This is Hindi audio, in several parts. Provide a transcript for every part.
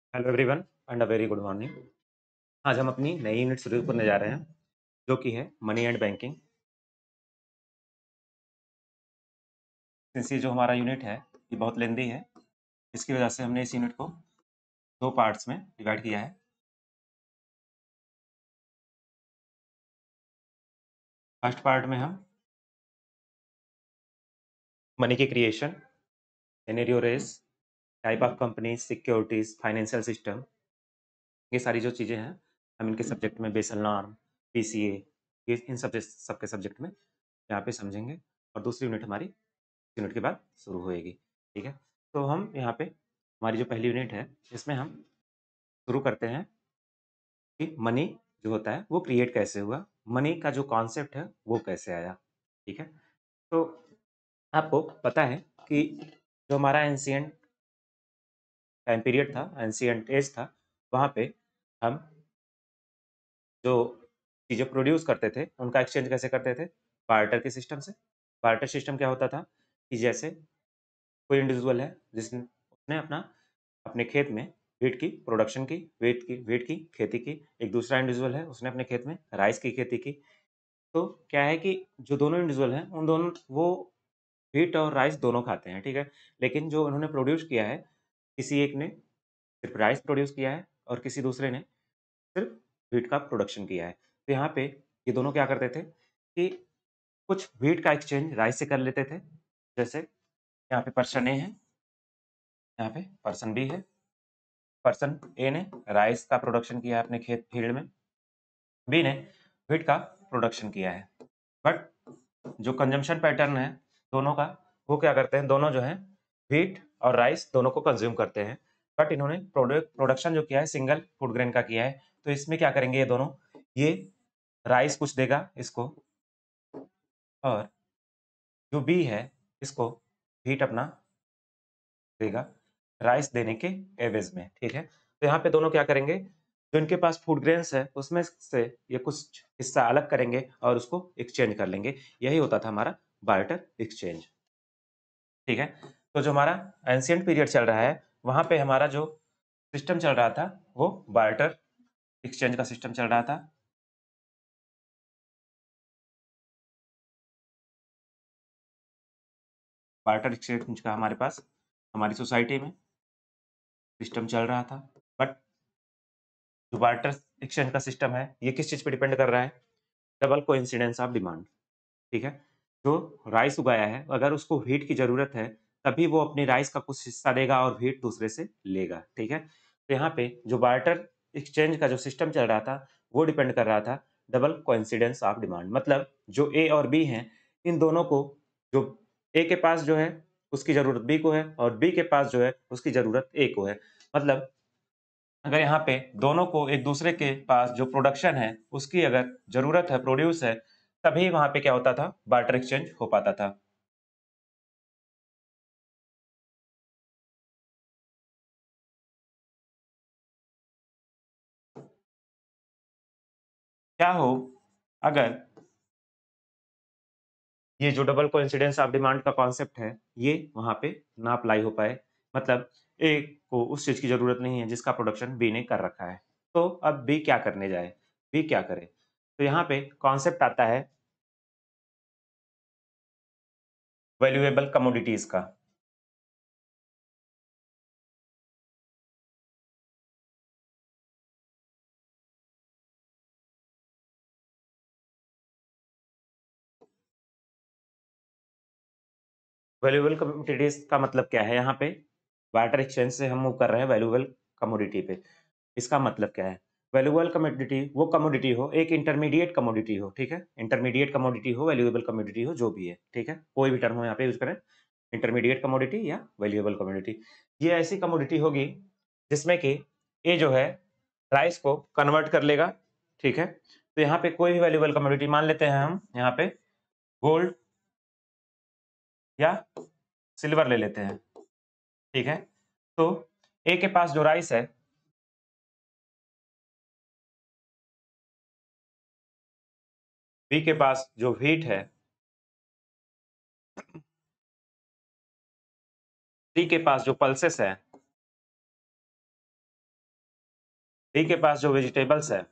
Hello everyone and a very good morning. आज हम अपनी नई यूनिट शुरू करने जा रहे हैं जो कि है मनी एंड बैंकिंग। सिंस ये जो हमारा यूनिट है ये बहुत लेंदी है, इसकी वजह से हमने इस यूनिट को दो पार्ट्स में डिवाइड किया है। फर्स्ट पार्ट में हम मनी की creation, scenario race, type of company, securities, financial system, ये सारी जो चीज़ें हैं हम इनके सब्जेक्ट में बेसल नॉर्म, पीसीए, ये इन सबके सब्जेक्ट में यहाँ पे समझेंगे। और दूसरी यूनिट हमारी यूनिट के बाद शुरू होएगी। ठीक है, तो हम यहाँ पे हमारी जो पहली यूनिट है इसमें हम शुरू करते हैं कि मनी जो होता है वो क्रिएट कैसे हुआ, मनी का जो कॉन्सेप्ट है वो कैसे आया। ठीक है, तो आपको पता है कि जो हमारा एंशियंट टाइम पीरियड था, एंशियंट एज था, वहाँ पे हम जो चीज़ें प्रोड्यूस करते थे उनका एक्सचेंज कैसे करते थे, बार्टर के सिस्टम से। बार्टर सिस्टम क्या होता था कि जैसे कोई इंडिविजुअल है जिसने उसने अपने खेत में वीट की प्रोडक्शन की, वीट की खेती की। एक दूसरा इंडिविजुअल है उसने अपने खेत में राइस की खेती की। तो क्या है कि जो दोनों इंडिविजुअल हैं उन दोनों वो वीट और राइस दोनों खाते हैं, ठीक है? लेकिन जो उन्होंने प्रोड्यूस किया है, किसी एक ने सिर्फ राइस प्रोड्यूस किया है और किसी दूसरे ने सिर्फ वीट का प्रोडक्शन किया है। तो यहाँ पे ये दोनों क्या करते थे कि कुछ वीट का एक्सचेंज राइस से कर लेते थे। जैसे यहाँ पे पर्सन ए है, यहाँ पे पर्सन बी है। पर्सन ए ने राइस का प्रोडक्शन किया है अपने खेत फील्ड में, बी ने व्हीट का प्रोडक्शन किया है। बट जो कंजम्पशन पैटर्न है दोनों का, वो क्या करते हैं, दोनों जो है व्हीट और राइस दोनों को कंज्यूम करते हैं। बट इन्होंने प्रोडक्शन जो किया है सिंगल फूड ग्रेन का किया है। तो इसमें क्या करेंगे ये दोनों, ये राइस कुछ देगा इसको और जो बी है इसको व्हीट अपना देगा राइस देने के एवज में। ठीक है, तो यहाँ पे दोनों क्या करेंगे, जो इनके पास फूड ग्रेन्स है उसमें से ये कुछ हिस्सा अलग करेंगे और उसको एक्सचेंज कर लेंगे। यही होता था हमारा बार्टर एक्सचेंज। ठीक है, तो जो हमारा एंशियंट पीरियड चल रहा है वहां पे हमारा जो सिस्टम चल रहा था वो बार्टर एक्सचेंज का सिस्टम चल रहा था। बार्टर एक्सचेंज का हमारे पास हमारी सोसाइटी में सिस्टम चल रहा था। बट जो बार्टर एक्सचेंज का सिस्टम है ये किस चीज पे डिपेंड कर रहा है, डबल कोइंसिडेंस ऑफ डिमांड। ठीक है, जो राइस उगाया है अगर उसको व्हीट की जरूरत है तभी वो अपनी राइस का कुछ हिस्सा देगा और व्हीट दूसरे से लेगा। ठीक है, तो यहाँ पे जो बार्टर एक्सचेंज का जो सिस्टम चल रहा था वो डिपेंड कर रहा था डबल कोइंसिडेंस ऑफ डिमांड। मतलब जो ए और बी हैं इन दोनों को, जो ए के पास जो है उसकी जरूरत बी को है और बी के पास जो है उसकी जरूरत ए को है। मतलब अगर यहाँ पे दोनों को एक दूसरे के पास जो प्रोडक्शन है उसकी अगर जरूरत है, प्रोड्यूस है, तभी वहां पे क्या होता था, बार्टर एक्सचेंज हो पाता था। क्या हो अगर ये जो डबल कोइंसिडेंस ऑफ डिमांड का कॉन्सेप्ट है ये वहां पे ना अप्लाई हो पाए। मतलब ए को उस चीज की जरूरत नहीं है जिसका प्रोडक्शन बी ने कर रखा है, तो अब बी क्या करने जाए, बी क्या करे। तो यहाँ पे कॉन्सेप्ट आता है वैल्यूएबल कमोडिटीज का। वैल्यूएबल कमोडिटीज का मतलब क्या है, यहाँ पे बार्टर एक्सचेंज से हम मूव कर रहे हैं वैल्यूएबल कमोडिटी पे। इसका मतलब क्या है, वैल्यूएबल कमोडिटी वो कमोडिटी हो, एक इंटरमीडिएट कमोडिटी हो। ठीक है, इंटरमीडिएट कमोडिटी हो, वैल्यूएबल कमोडिटी हो, जो भी है। ठीक है, कोई भी टर्म हो यहाँ पे यूज करें, इंटरमीडिएट कमोडिटी या वैल्यूएबल कमोडिटी। ये ऐसी कमोडिटी होगी जिसमें कि ए जो है राइस को कन्वर्ट कर लेगा। ठीक है, तो यहाँ पे कोई भी वैल्यूएबल कमोडिटी मान लेते हैं हम, यहाँ पे गोल्ड या सिल्वर ले लेते हैं। ठीक है, तो ए के पास जो राइस है, बी के पास जो व्हीट है, सी के पास जो पल्सेस है, बी के पास जो वेजिटेबल्स है,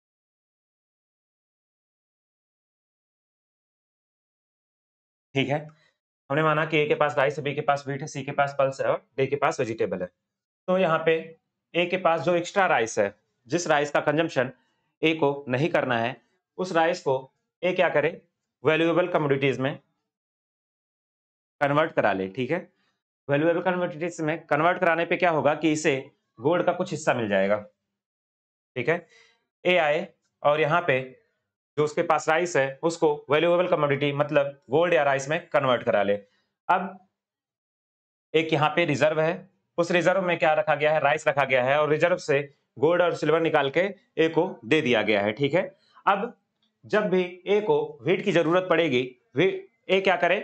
ठीक है, हमने माना कि ए के पास राइस है, बी के पास व्हीट है, सी के पास पल्स है और डी के पास वेजिटेबल है। तो यहाँ पे ए के पास जो एक्स्ट्रा राइस है, जिस राइस का कंजम्पशन ए को नहीं करना है, उस राइस को ए क्या करे, वैल्यूएबल कमोडिटीज में कन्वर्ट करा ले, ठीक है। वैल्यूएबल कमोडिटीज में कन्वर्ट कराने पे क्या होगा कि इसे गोल्ड का कुछ हिस्सा मिल जाएगा, ठीक है। ए आए और यहाँ पे जो उसके पास राइस है उसको वैल्यूएबल कमोडिटी मतलब गोल्ड या राइस में कन्वर्ट करा ले। अब एक यहाँ पे रिजर्व है, उस रिजर्व में क्या रखा गया है, राइस रखा गया है और रिजर्व से गोल्ड और सिल्वर निकाल के ए को दे दिया गया है, ठीक है। अब जब भी ए को व्हीट की जरूरत पड़ेगी, ए क्या करे,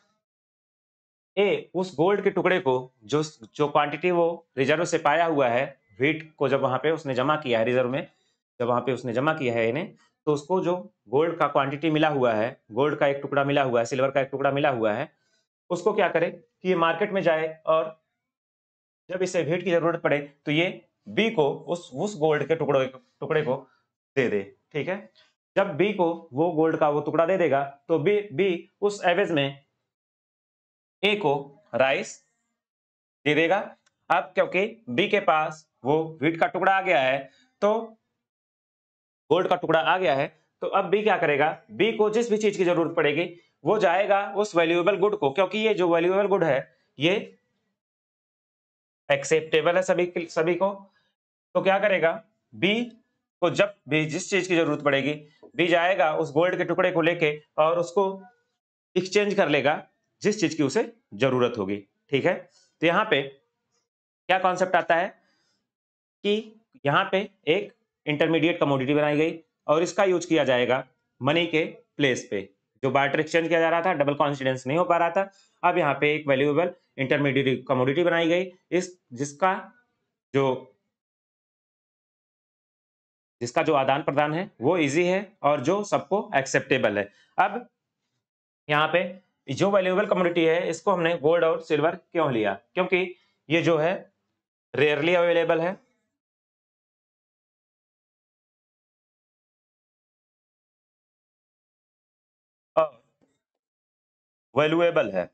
ए उस गोल्ड के टुकड़े को जो जो क्वांटिटी वो रिजर्व से पाया हुआ है, व्हीट को जब वहां पे उसने जमा किया है रिजर्व में, जब वहां पे उसने जमा किया है इन्हें, तो उसको जो गोल्ड का क्वांटिटी मिला हुआ है, गोल्ड का एक टुकड़ा मिला हुआ है, सिल्वर का एक टुकड़ा मिला हुआ है, उसको क्या करे कि ये मार्केट में जाए और जब इसे व्हीट की जरूरत पड़े तो ये बी को उस गोल्ड के टुकड़े को दे दे, ठीक है। जब बी को वो गोल्ड का वो टुकड़ा दे देगा तो बी उस एवज में ए को राइस दे देगा। अब क्योंकि बी के पास वो व्हीट का टुकड़ा आ गया है, तो गोल्ड का टुकड़ा आ गया है, तो अब बी क्या करेगा, बी को जिस भी चीज की जरूरत पड़ेगी वो जाएगा उस वैल्यूएबल गुड को, क्योंकि ये जो वैल्यूएबल गुड है ये एक्सेप्टेबल है सभी को, तो क्या करेगा, बी को जब भी जिस चीज की जरूरत पड़ेगी बी जाएगा उस गोल्ड के टुकड़े को लेके और उसको एक्सचेंज कर लेगा जिस चीज की उसे जरूरत होगी, ठीक है। तो यहाँ पे क्या कॉन्सेप्ट आता है कि यहाँ पे एक इंटरमीडिएट कमोडिटी बनाई गई और इसका यूज किया जाएगा मनी के प्लेस पे। जो बार्टर एक्सचेंज किया जा रहा था, डबल कॉन्सिडेंस नहीं हो पा रहा था, अब यहाँ पे एक वैल्यूएबल इंटरमीडिएट कमोडिटी बनाई गई, इस जो जिसका जो आदान प्रदान है वो इजी है और जो सबको एक्सेप्टेबल है। अब यहाँ पे जो वैल्यूएबल कमोडिटी है इसको हमने गोल्ड और सिल्वर क्यों लिया, क्योंकि ये जो है रेयरली अवेलेबल है, और वैल्यूएबल है,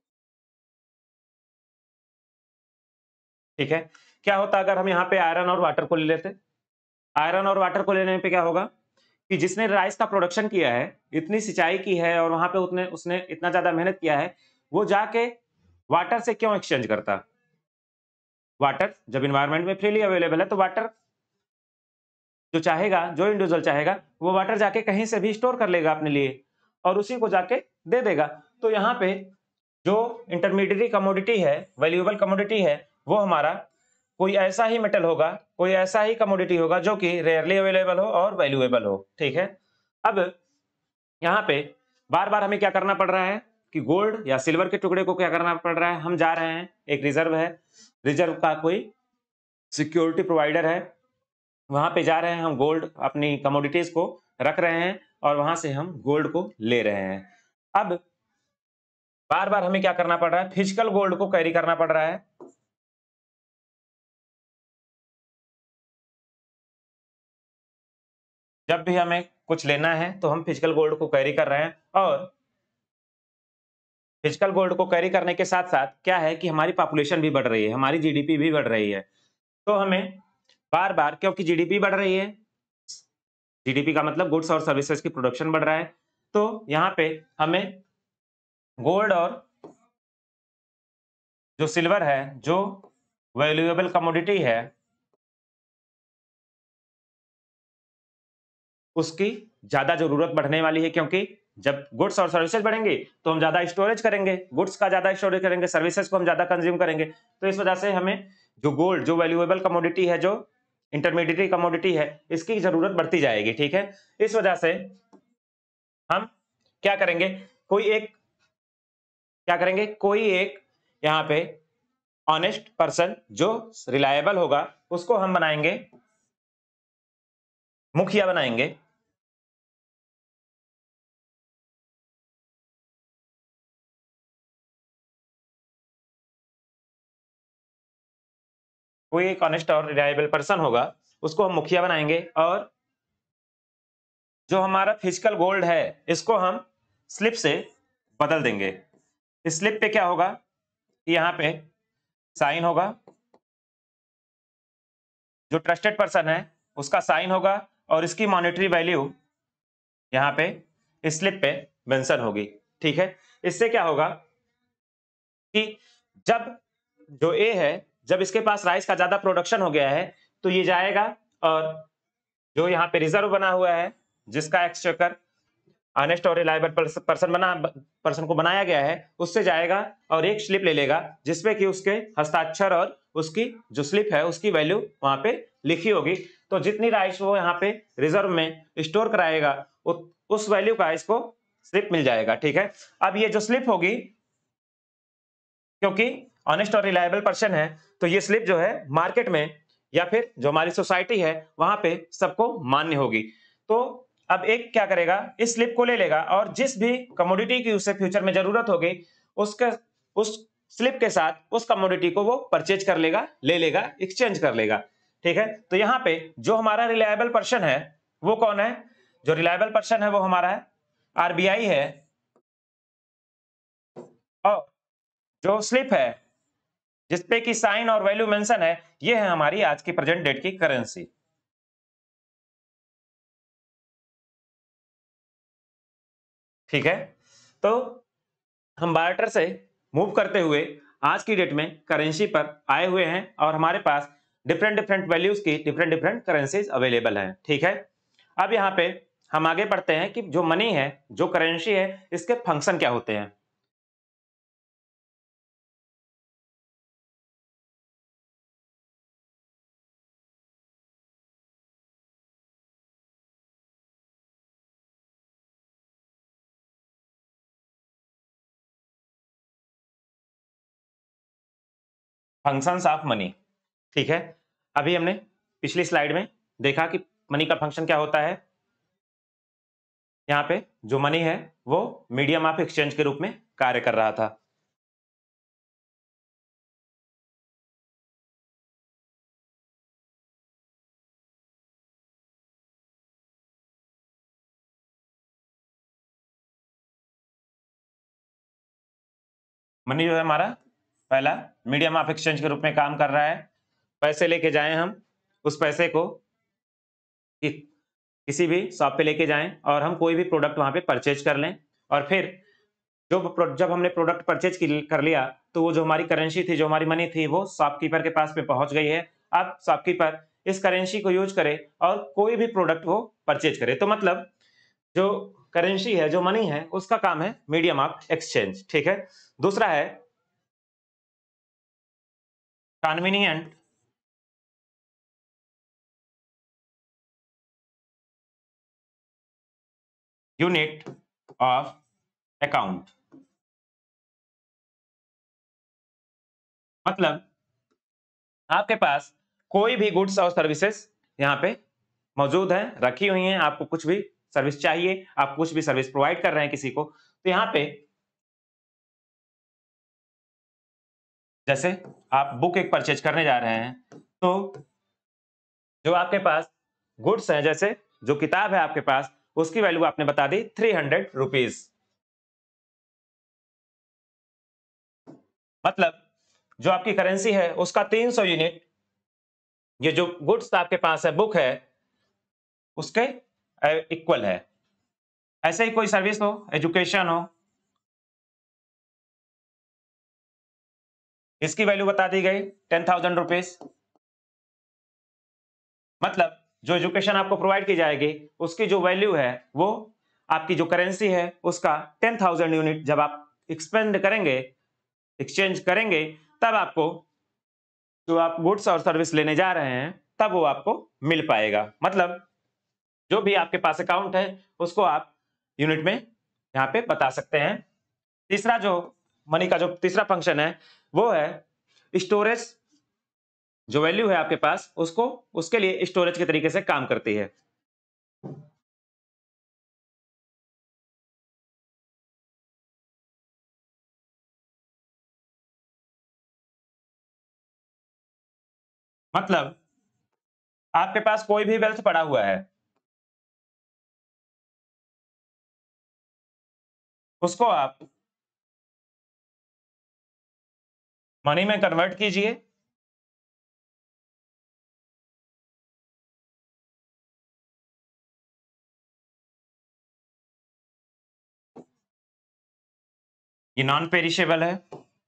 ठीक है। क्या होता अगर हम यहाँ पे आयरन और वाटर को ले लेते, आयरन और वाटर को लेने पे क्या होगा कि जिसने राइस का प्रोडक्शन किया है, इतनी सिंचाई की है और वहां पे उसने इतना ज्यादा मेहनत किया है, वो जाके वाटर से क्यों एक्सचेंज करता। वाटर जब इन्वायरमेंट में फ्रीली अवेलेबल है तो वाटर जो चाहेगा, जो इंडिविजुअल चाहेगा वो वाटर जाके कहीं से भी स्टोर कर लेगा अपने लिए और उसी को जाके दे देगा। तो यहाँ पे जो इंटरमीडिएट कमोडिटी है, वैल्यूएबल कमोडिटी है, वो हमारा कोई ऐसा ही मेटल होगा, कोई ऐसा ही कमोडिटी होगा जो कि रेयरली अवेलेबल हो और वैल्यूएबल हो, ठीक है। अब यहाँ पे बार बार हमें क्या करना पड़ रहा है कि गोल्ड या सिल्वर के टुकड़े को क्या करना पड़ रहा है, हम जा रहे हैं, एक रिजर्व है, रिजर्व का कोई सिक्योरिटी प्रोवाइडर है, वहां पे जा रहे हैं, हम गोल्ड अपनी कमोडिटीज को रख रहे हैं और वहां से हम गोल्ड को ले रहे हैं। अब बार बार हमें क्या करना पड़ रहा है, फिजिकल गोल्ड को कैरी करना पड़ रहा है, जब भी हमें कुछ लेना है तो हम फिजिकल गोल्ड को कैरी कर रहे हैं, और फिजिकल गोल्ड को कैरी करने के साथ साथ क्या है कि हमारी पॉपुलेशन भी बढ़ रही है, हमारी जीडीपी भी बढ़ रही है, तो हमें बार बार, क्योंकि जीडीपी बढ़ रही है, जीडीपी का मतलब गुड्स और सर्विसेज की प्रोडक्शन बढ़ रहा है, तो यहाँ पे हमें गोल्ड और जो सिल्वर है, जो वैल्यूएबल कमोडिटी है, उसकी ज्यादा जरूरत बढ़ने वाली है, क्योंकि जब गुड्स और सर्विसेज बढ़ेंगे तो हम ज्यादा स्टोरेज करेंगे, गुड्स का ज्यादा स्टोरेज करेंगे, सर्विसेज को हम ज्यादा कंज्यूम करेंगे, तो इस वजह से हमें जो गोल्ड, जो वैल्यूएबल कमोडिटी है, जो इंटरमीडिएट कमोडिटी है, इसकी जरूरत बढ़ती जाएगी, ठीक है। इस वजह से हम क्या करेंगे, कोई एक क्या करेंगे, कोई एक यहाँ पे ऑनेस्ट पर्सन जो रिलायबल होगा उसको हम बनाएंगे, मुखिया बनाएंगे, कोई एक ऑनेस्ट और रिलायबल पर्सन होगा उसको हम मुखिया बनाएंगे, और जो हमारा फिजिकल गोल्ड है इसको हम स्लिप से बदल देंगे। इस स्लिप पे क्या होगा कि यहाँ पे साइन होगा, जो ट्रस्टेड पर्सन है उसका साइन होगा, और इसकी मॉनेटरी वैल्यू यहाँ पे इस स्लिप पे मेंशन होगी। ठीक है, इससे क्या होगा कि जब जो ए है, जब इसके पास राइस का ज्यादा प्रोडक्शन हो गया है तो ये जाएगा, और जो यहाँ पे रिजर्व बना हुआ है जिसका एक्सचेकर ऑनेस्ट और रिलायबल पर्सन को बनाया गया है उससे जाएगा और एक स्लिप ले लेगा जिसपे कि उसके हस्ताक्षर और उसकी जो स्लिप है उसकी वैल्यू वहां पे लिखी होगी। तो जितनी राइस वो यहाँ पे रिजर्व में स्टोर कराएगा उस वैल्यू का इसको स्लिप मिल जाएगा। ठीक है, अब ये जो स्लिप होगी, क्योंकि ऑनेस्ट और रिलायबल पर्सन है तो ये स्लिप जो है मार्केट में या फिर जो हमारी सोसाइटी है वहां पे सबको मान्य होगी। तो अब एक क्या करेगा, इस स्लिप को ले लेगा और जिस भी कमोडिटी की उसे फ्यूचर में जरूरत होगी उसके उस स्लिप के साथ उस कमोडिटी को वो परचेज कर लेगा, ले लेगा, एक्सचेंज कर लेगा। ठीक है, तो यहाँ पे जो हमारा रिलायबल पर्सन है वो कौन है? जो रिलायबल पर्सन है वो हमारा है आरबीआई है, और जो स्लिप है जिसपे कि साइन और वैल्यू मेंशन है ये है हमारी आज की प्रेजेंट डेट की करेंसी। ठीक है, तो हम बार्टर से मूव करते हुए आज की डेट में करेंसी पर आए हुए हैं और हमारे पास डिफरेंट डिफरेंट वैल्यूज की डिफरेंट डिफरेंट करेंसीज अवेलेबल हैं। ठीक है, अब यहाँ पे हम आगे बढ़ते हैं कि जो मनी है, जो करेंसी है, इसके फंक्शन क्या होते हैं। Functions of money. ठीक है, अभी हमने पिछली स्लाइड में देखा कि मनी का फंक्शन क्या होता है। यहाँ पे जो मनी है वो मीडियम ऑफ एक्सचेंज के रूप में कार्य कर रहा था। मनी जो है हमारा पहला मीडियम ऑफ एक्सचेंज के रूप में काम कर रहा है। पैसे लेके जाएं हम, उस पैसे को किसी भी शॉप पे लेके जाएं और हम कोई भी प्रोडक्ट वहां पे परचेज कर लें, और फिर जब हमने प्रोडक्ट परचेज कर लिया तो वो जो हमारी करेंसी थी, जो हमारी मनी थी, वो शॉपकीपर के पास में पहुंच गई है। अब शॉपकीपर इस करेंसी को यूज करे और कोई भी प्रोडक्ट वो परचेज करे। तो मतलब जो करेंसी है, जो मनी है, उसका काम है मीडियम ऑफ एक्सचेंज। ठीक है, दूसरा है कन्वीनियंट यूनिट ऑफ अकाउंट। मतलब आपके पास कोई भी गुड्स और सर्विसेज यहाँ पे मौजूद हैं, रखी हुई हैं, आपको कुछ भी सर्विस चाहिए, आप कुछ भी सर्विस प्रोवाइड कर रहे हैं किसी को, तो यहाँ पे जैसे आप बुक एक परचेज करने जा रहे हैं तो जो आपके पास गुड्स हैं, जैसे जो किताब है आपके पास, उसकी वैल्यू आपने बता दी 300 रुपीज। मतलब जो आपकी करेंसी है उसका 300 यूनिट ये जो गुड्स आपके पास है, बुक है, उसके इक्वल है। ऐसे ही कोई सर्विस हो, एजुकेशन हो, इसकी वैल्यू बता दी गई 10,000 रुपीज। मतलब जो एजुकेशन आपको प्रोवाइड की जाएगी उसकी जो वैल्यू है वो आपकी जो करेंसी है उसका 10,000 यूनिट जब आप एक्सपेंड करेंगे, एक्सचेंज करेंगे, तब आपको जो आप गुड्स और सर्विस लेने जा रहे हैं तब वो आपको मिल पाएगा। मतलब जो भी आपके पास अकाउंट है उसको आप यूनिट में यहाँ पे बता सकते हैं। तीसरा जो मनी का जो तीसरा फंक्शन है वो है स्टोरेज। जो वैल्यू है आपके पास उसको उसके लिए स्टोरेज के तरीके से काम करती है। मतलब आपके पास कोई भी वेल्थ पड़ा हुआ है, उसको आप मनी में कन्वर्ट कीजिए। ये नॉन पेरिशेबल है।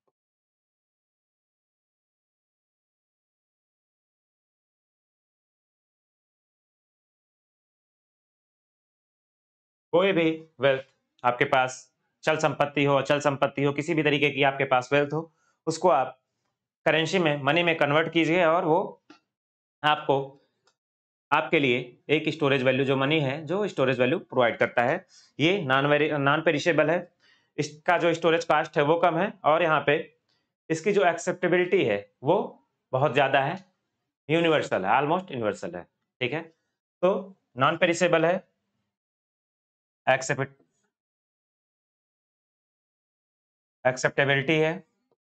कोई भी वेल्थ आपके पास, चल संपत्ति हो, अचल संपत्ति हो, किसी भी तरीके की आपके पास वेल्थ हो, उसको आप करेंसी में, मनी में कन्वर्ट कीजिए और वो आपको, आपके लिए एक स्टोरेज वैल्यू जो मनी है, जो स्टोरेज वैल्यू प्रोवाइड करता है। ये नॉन पेरिशेबल है, इसका जो स्टोरेज कास्ट है वो कम है, और यहाँ पे इसकी जो एक्सेप्टेबिलिटी है वो बहुत ज़्यादा है, यूनिवर्सल है, ऑलमोस्ट यूनिवर्सल है। ठीक है, तो नॉन पेरिशेबल है, एक्सेप्ट एक्सेप्टेबिलिटी है,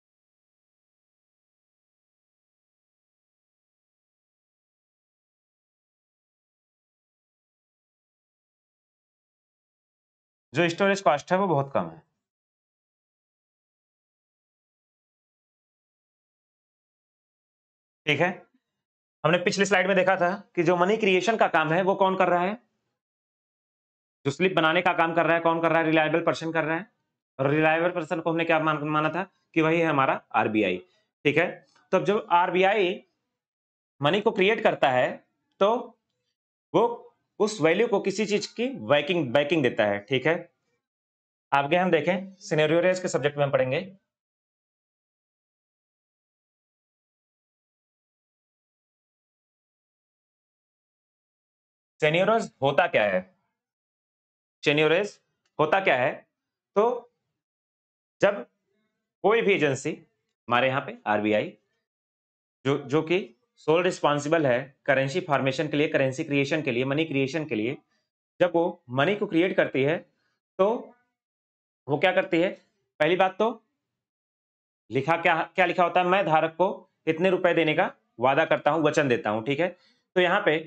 जो स्टोरेज कॉस्ट है वो बहुत कम है। ठीक है, हमने पिछली स्लाइड में देखा था कि जो मनी क्रिएशन का काम है वो कौन कर रहा है, जो स्लिप बनाने का काम कर रहा है कौन कर रहा है, रिलायबल पर्सन कर रहा है। और रिलायबल पर्सन को हमने क्या माना था कि वही है हमारा आरबीआई। ठीक है, तो अब जब आरबीआई मनी को क्रिएट करता है तो वो उस वैल्यू को किसी चीज की बैकिंग बैकिंग देता है। ठीक है, आगे हम देखें, सिनेरियो रेस के सब्जेक्ट में हम पढ़ेंगे। सेनियोरेज होता क्या है, सेनियोरेज होता क्या है, तो जब कोई भी एजेंसी, हमारे यहाँ पे आरबीआई, जो कि सोल रिस्पॉन्सिबल है करेंसी फॉर्मेशन के लिए, करेंसी क्रिएशन के लिए, मनी क्रिएशन के लिए, जब वो मनी को क्रिएट करती है तो वो क्या करती है, पहली बात तो लिखा क्या क्या लिखा होता है, मैं धारक को इतने रुपए देने का वादा करता हूं, वचन देता हूं। ठीक है, तो यहाँ पे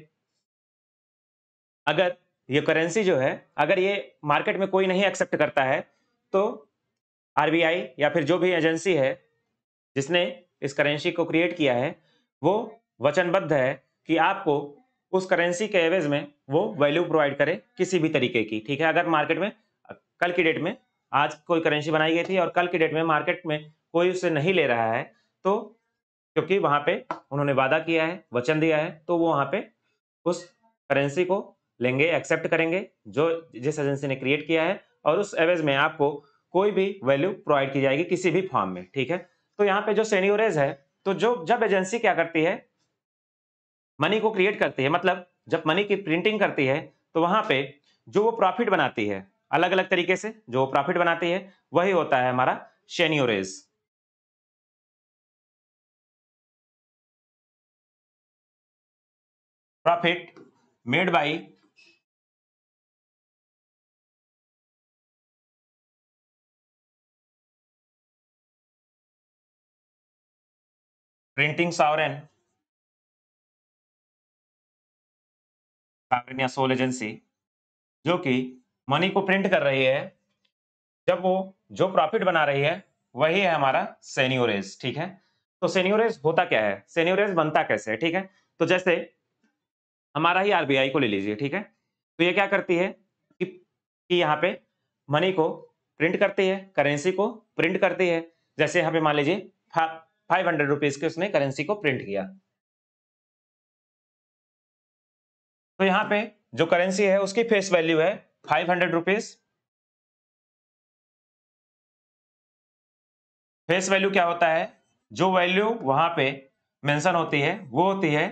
अगर ये करेंसी जो है, अगर ये मार्केट में कोई नहीं एक्सेप्ट करता है तो आरबीआई या फिर जो भी एजेंसी है जिसने इस करेंसी को क्रिएट किया है वो वचनबद्ध है कि आपको उस करेंसी के एवज में वो वैल्यू प्रोवाइड करे किसी भी तरीके की। ठीक है, अगर मार्केट में कल की डेट में, आज कोई करेंसी बनाई गई थी और कल की डेट में मार्केट में कोई उसे नहीं ले रहा है, तो क्योंकि वहां पे उन्होंने वादा किया है, वचन दिया है, तो वो वहां पे उस करेंसी को लेंगे, एक्सेप्ट करेंगे जो जिस एजेंसी ने क्रिएट किया है, और उस एवज में आपको कोई भी वैल्यू प्रोवाइड की जाएगी किसी भी फॉर्म में। ठीक है, तो यहाँ पे जो सेनियोरेज है, तो जो जब एजेंसी क्या करती है, मनी को क्रिएट करती है, मतलब जब मनी की प्रिंटिंग करती है, तो वहां पे जो वो प्रॉफिट बनाती है, अलग अलग तरीके से जो प्रॉफिट बनाती है, वही होता है हमारा seigniorage. Profit made by printing sovereign, sovereign या सोल एजेंसी, जो कि मनी को प्रिंट कर रही है, जब वो जो प्रॉफिट बना रही है वही है हमारा सेनियोरेज। ठीक है, तो सेनियोरेज होता क्या है, सेनियोरेज बनता कैसे है। ठीक है, तो जैसे हमारा ही आरबीआई को ले लीजिए। ठीक है, तो ये क्या करती है कि यहाँ पे मनी को प्रिंट करती है, करेंसी को प्रिंट करती है। जैसे यहाँ पे मान लीजिए 500 रुपीज के उसने करेंसी को प्रिंट किया, तो यहाँ पे जो करेंसी है उसकी फेस वैल्यू है 500 रुपीज। फेस वैल्यू क्या होता है, जो वैल्यू वहां पे मेंशन होती है वो होती है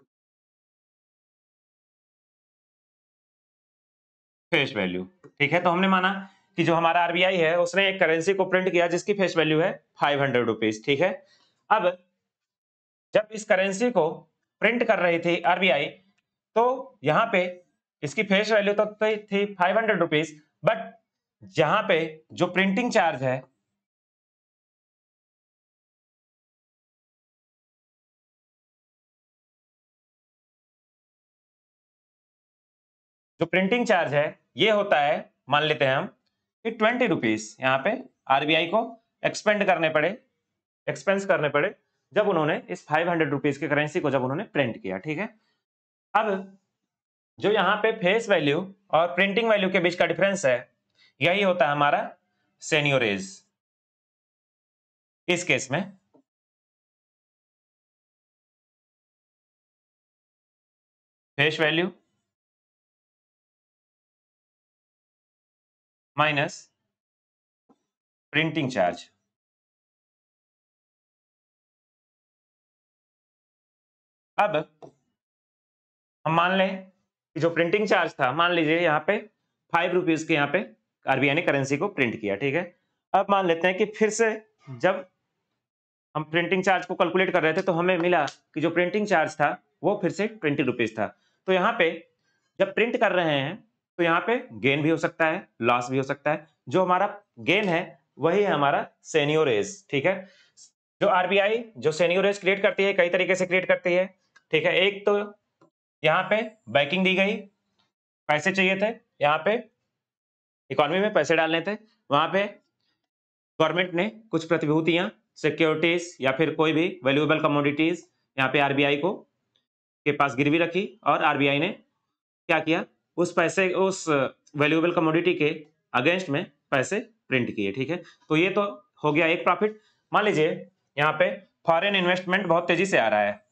फेस वैल्यू। ठीक है, तो हमने माना कि जो हमारा आरबीआई है उसने एक करेंसी को प्रिंट किया जिसकी फेस वैल्यू है 500 रुपीज। ठीक है, अब जब इस करेंसी को प्रिंट कर रही थी आरबीआई, तो यहाँ पे इसकी फेस वैल्यू तो थी 500 रुपीज, बट जहां पे जो प्रिंटिंग चार्ज है, जो प्रिंटिंग चार्ज है ये होता है, मान लेते हैं हम कि 20 रुपीज यहाँ पे आरबीआई को एक्सपेंस करने पड़े जब उन्होंने इस 500 रुपीज की करेंसी को जब उन्होंने प्रिंट किया। ठीक है, अब जो यहाँ पे फेस वैल्यू और प्रिंटिंग वैल्यू के बीच का डिफरेंस है, यही होता है हमारा सेनियोरेज। इस केस में face value minus printing charge. अब हम मान लें कि जो प्रिंटिंग चार्ज था, मान लीजिए यहाँ पे 5 रुपीज के यहाँ पे आरबीआई ने करेंसी को प्रिंट किया। ठीक है, अब मान लेते हैं कि फिर से जब हम प्रिंटिंग चार्ज को कैलकुलेट कर रहे थे तो हमें मिला कि जो प्रिंटिंग चार्ज था वो फिर से 20 रुपीज था। तो यहाँ पे जब प्रिंट कर रहे हैं तो यहाँ पे गेन भी हो सकता है, लॉस भी हो सकता है। जो हमारा गेन है वही है हमारा सेनियोरेज। ठीक है, जो आरबीआई जो सेनियोरेज क्रिएट करती है कई तरीके से क्रिएट करती है। ठीक है, एक तो यहाँ पे बैकिंग दी गई, पैसे चाहिए थे, यहाँ पे इकोनॉमी में पैसे डालने थे, वहां पे गवर्नमेंट ने कुछ प्रतिभूतियां, सिक्योरिटीज या फिर कोई भी वैल्यूएबल कमोडिटीज यहाँ पे आरबीआई को के पास गिरवी रखी और आरबीआई ने क्या किया, उस वैल्यूएबल कमोडिटी के अगेंस्ट में पैसे प्रिंट किए। ठीक है, तो ये तो हो गया एक प्रॉफिट। मान लीजिए यहाँ पे फॉरेन इन्वेस्टमेंट बहुत तेजी से आ रहा है,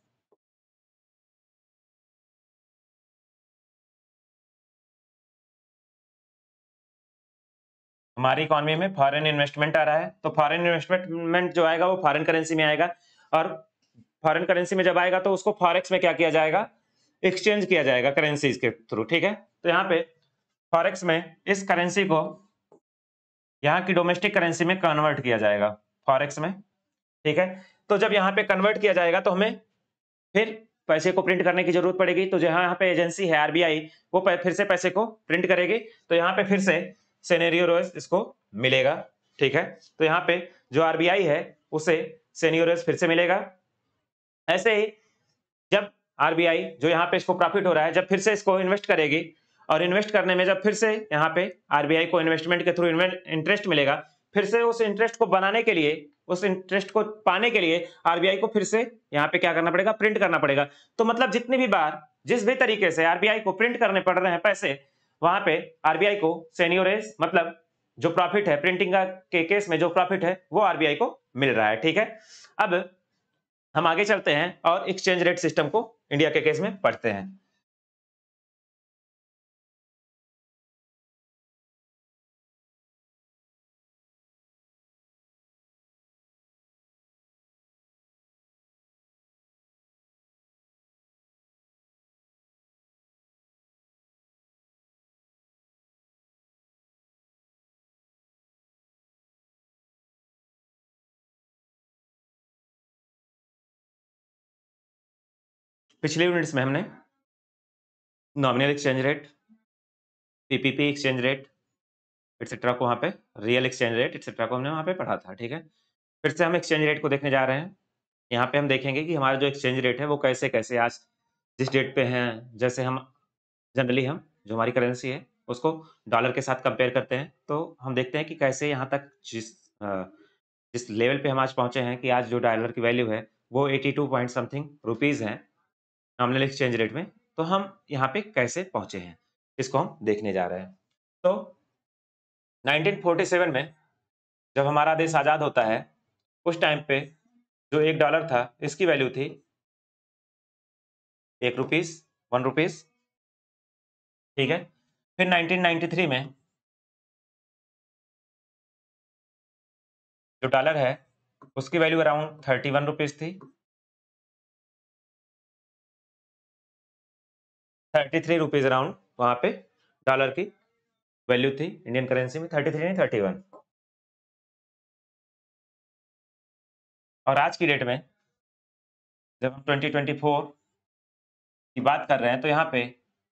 हमारी इकोनॉमी में फॉरेन इन्वेस्टमेंट आ रहा है, तो फॉरेन इन्वेस्टमेंट जो आएगा वो फॉरेन करेंसी में आएगा, और फॉरेन करेंसी में जब आएगा तो उसको फॉरेक्स में क्या किया जाएगा, एक्सचेंज किया जाएगा करेंसीज के थ्रू। ठीक है, तो यहाँ पे फॉरेक्स में इस करेंसी को यहाँ की डोमेस्टिक करेंसी में कन्वर्ट किया जाएगा फॉरेक्स में। ठीक है, तो जब यहाँ पे कन्वर्ट किया जाएगा तो हमें फिर पैसे को प्रिंट करने की जरूरत पड़ेगी। तो जहां यहाँ पे एजेंसी है आरबीआई, वो फिर से पैसे को प्रिंट करेगी, तो यहाँ पे फिर से सेनेरियोरेज इसको मिलेगा। ठीक है, तो यहाँ पे जो आरबीआई है उसे सेनियोरेज फिर से मिलेगा। ऐसे ही जब आरबीआई जो यहाँ पे इसको प्रॉफिट हो रहा है, जब फिर से इसको इन्वेस्ट करेगी, और इन्वेस्ट करने में जब फिर से यहाँ पे आरबीआई को इन्वेस्टमेंट के थ्रू इंटरेस्ट मिलेगा, फिर से उस इंटरेस्ट को बनाने के लिए, उस इंटरेस्ट को पाने के लिए आरबीआई को फिर से यहाँ पे क्या करना पड़ेगा, प्रिंट करना पड़ेगा। तो मतलब जितनी भी बार जिस भी तरीके से आरबीआई को प्रिंट करने पड़ रहे हैं पैसे, वहां पे आरबीआई को सेनियोरेज मतलब जो प्रॉफिट है प्रिंटिंग के केस में जो प्रॉफिट है वो आरबीआई को मिल रहा है। ठीक है, अब हम आगे चलते हैं और एक्सचेंज रेट सिस्टम को इंडिया के केस में पढ़ते हैं। पिछले यूनिट्स में हमने nominal exchange rate, PPP exchange rate etcetera को, वहां पे रियल एक्सचेंज रेट एक्सेट्रा को हमने वहां पे पढ़ा था। ठीक है, फिर से हम एक्सचेंज रेट को देखने जा रहे हैं। यहाँ पे हम देखेंगे कि हमारा जो एक्सचेंज रेट है वो कैसे कैसे आज जिस डेट पे है, जैसे हम जनरली हम जो हमारी करेंसी है उसको डॉलर के साथ कंपेयर करते हैं, तो हम देखते हैं कि कैसे यहाँ तक जिस लेवल पे हम आज पहुंचे हैं कि आज जो डॉलर की वैल्यू है वो 82 पॉइंट समथिंग रुपीज है नॉमिनल एक्सचेंज रेट में। तो हम यहाँ पे कैसे पहुंचे हैं इसको हम देखने जा रहे हैं। तो 1947 में जब हमारा देश आजाद होता है, उस टाइम पे जो $1 था इसकी वैल्यू थी 1 रुपीज, 1 रुपीज। ठीक है, फिर 1993 में जो डॉलर है उसकी वैल्यू अराउंड 31 रुपीज थी, 33 रुपीज अराउंड वहां पे डॉलर की वैल्यू थी इंडियन करेंसी में, 33 नहीं 31। और आज की डेट में जब हम 2024 की बात कर रहे हैं तो यहाँ पे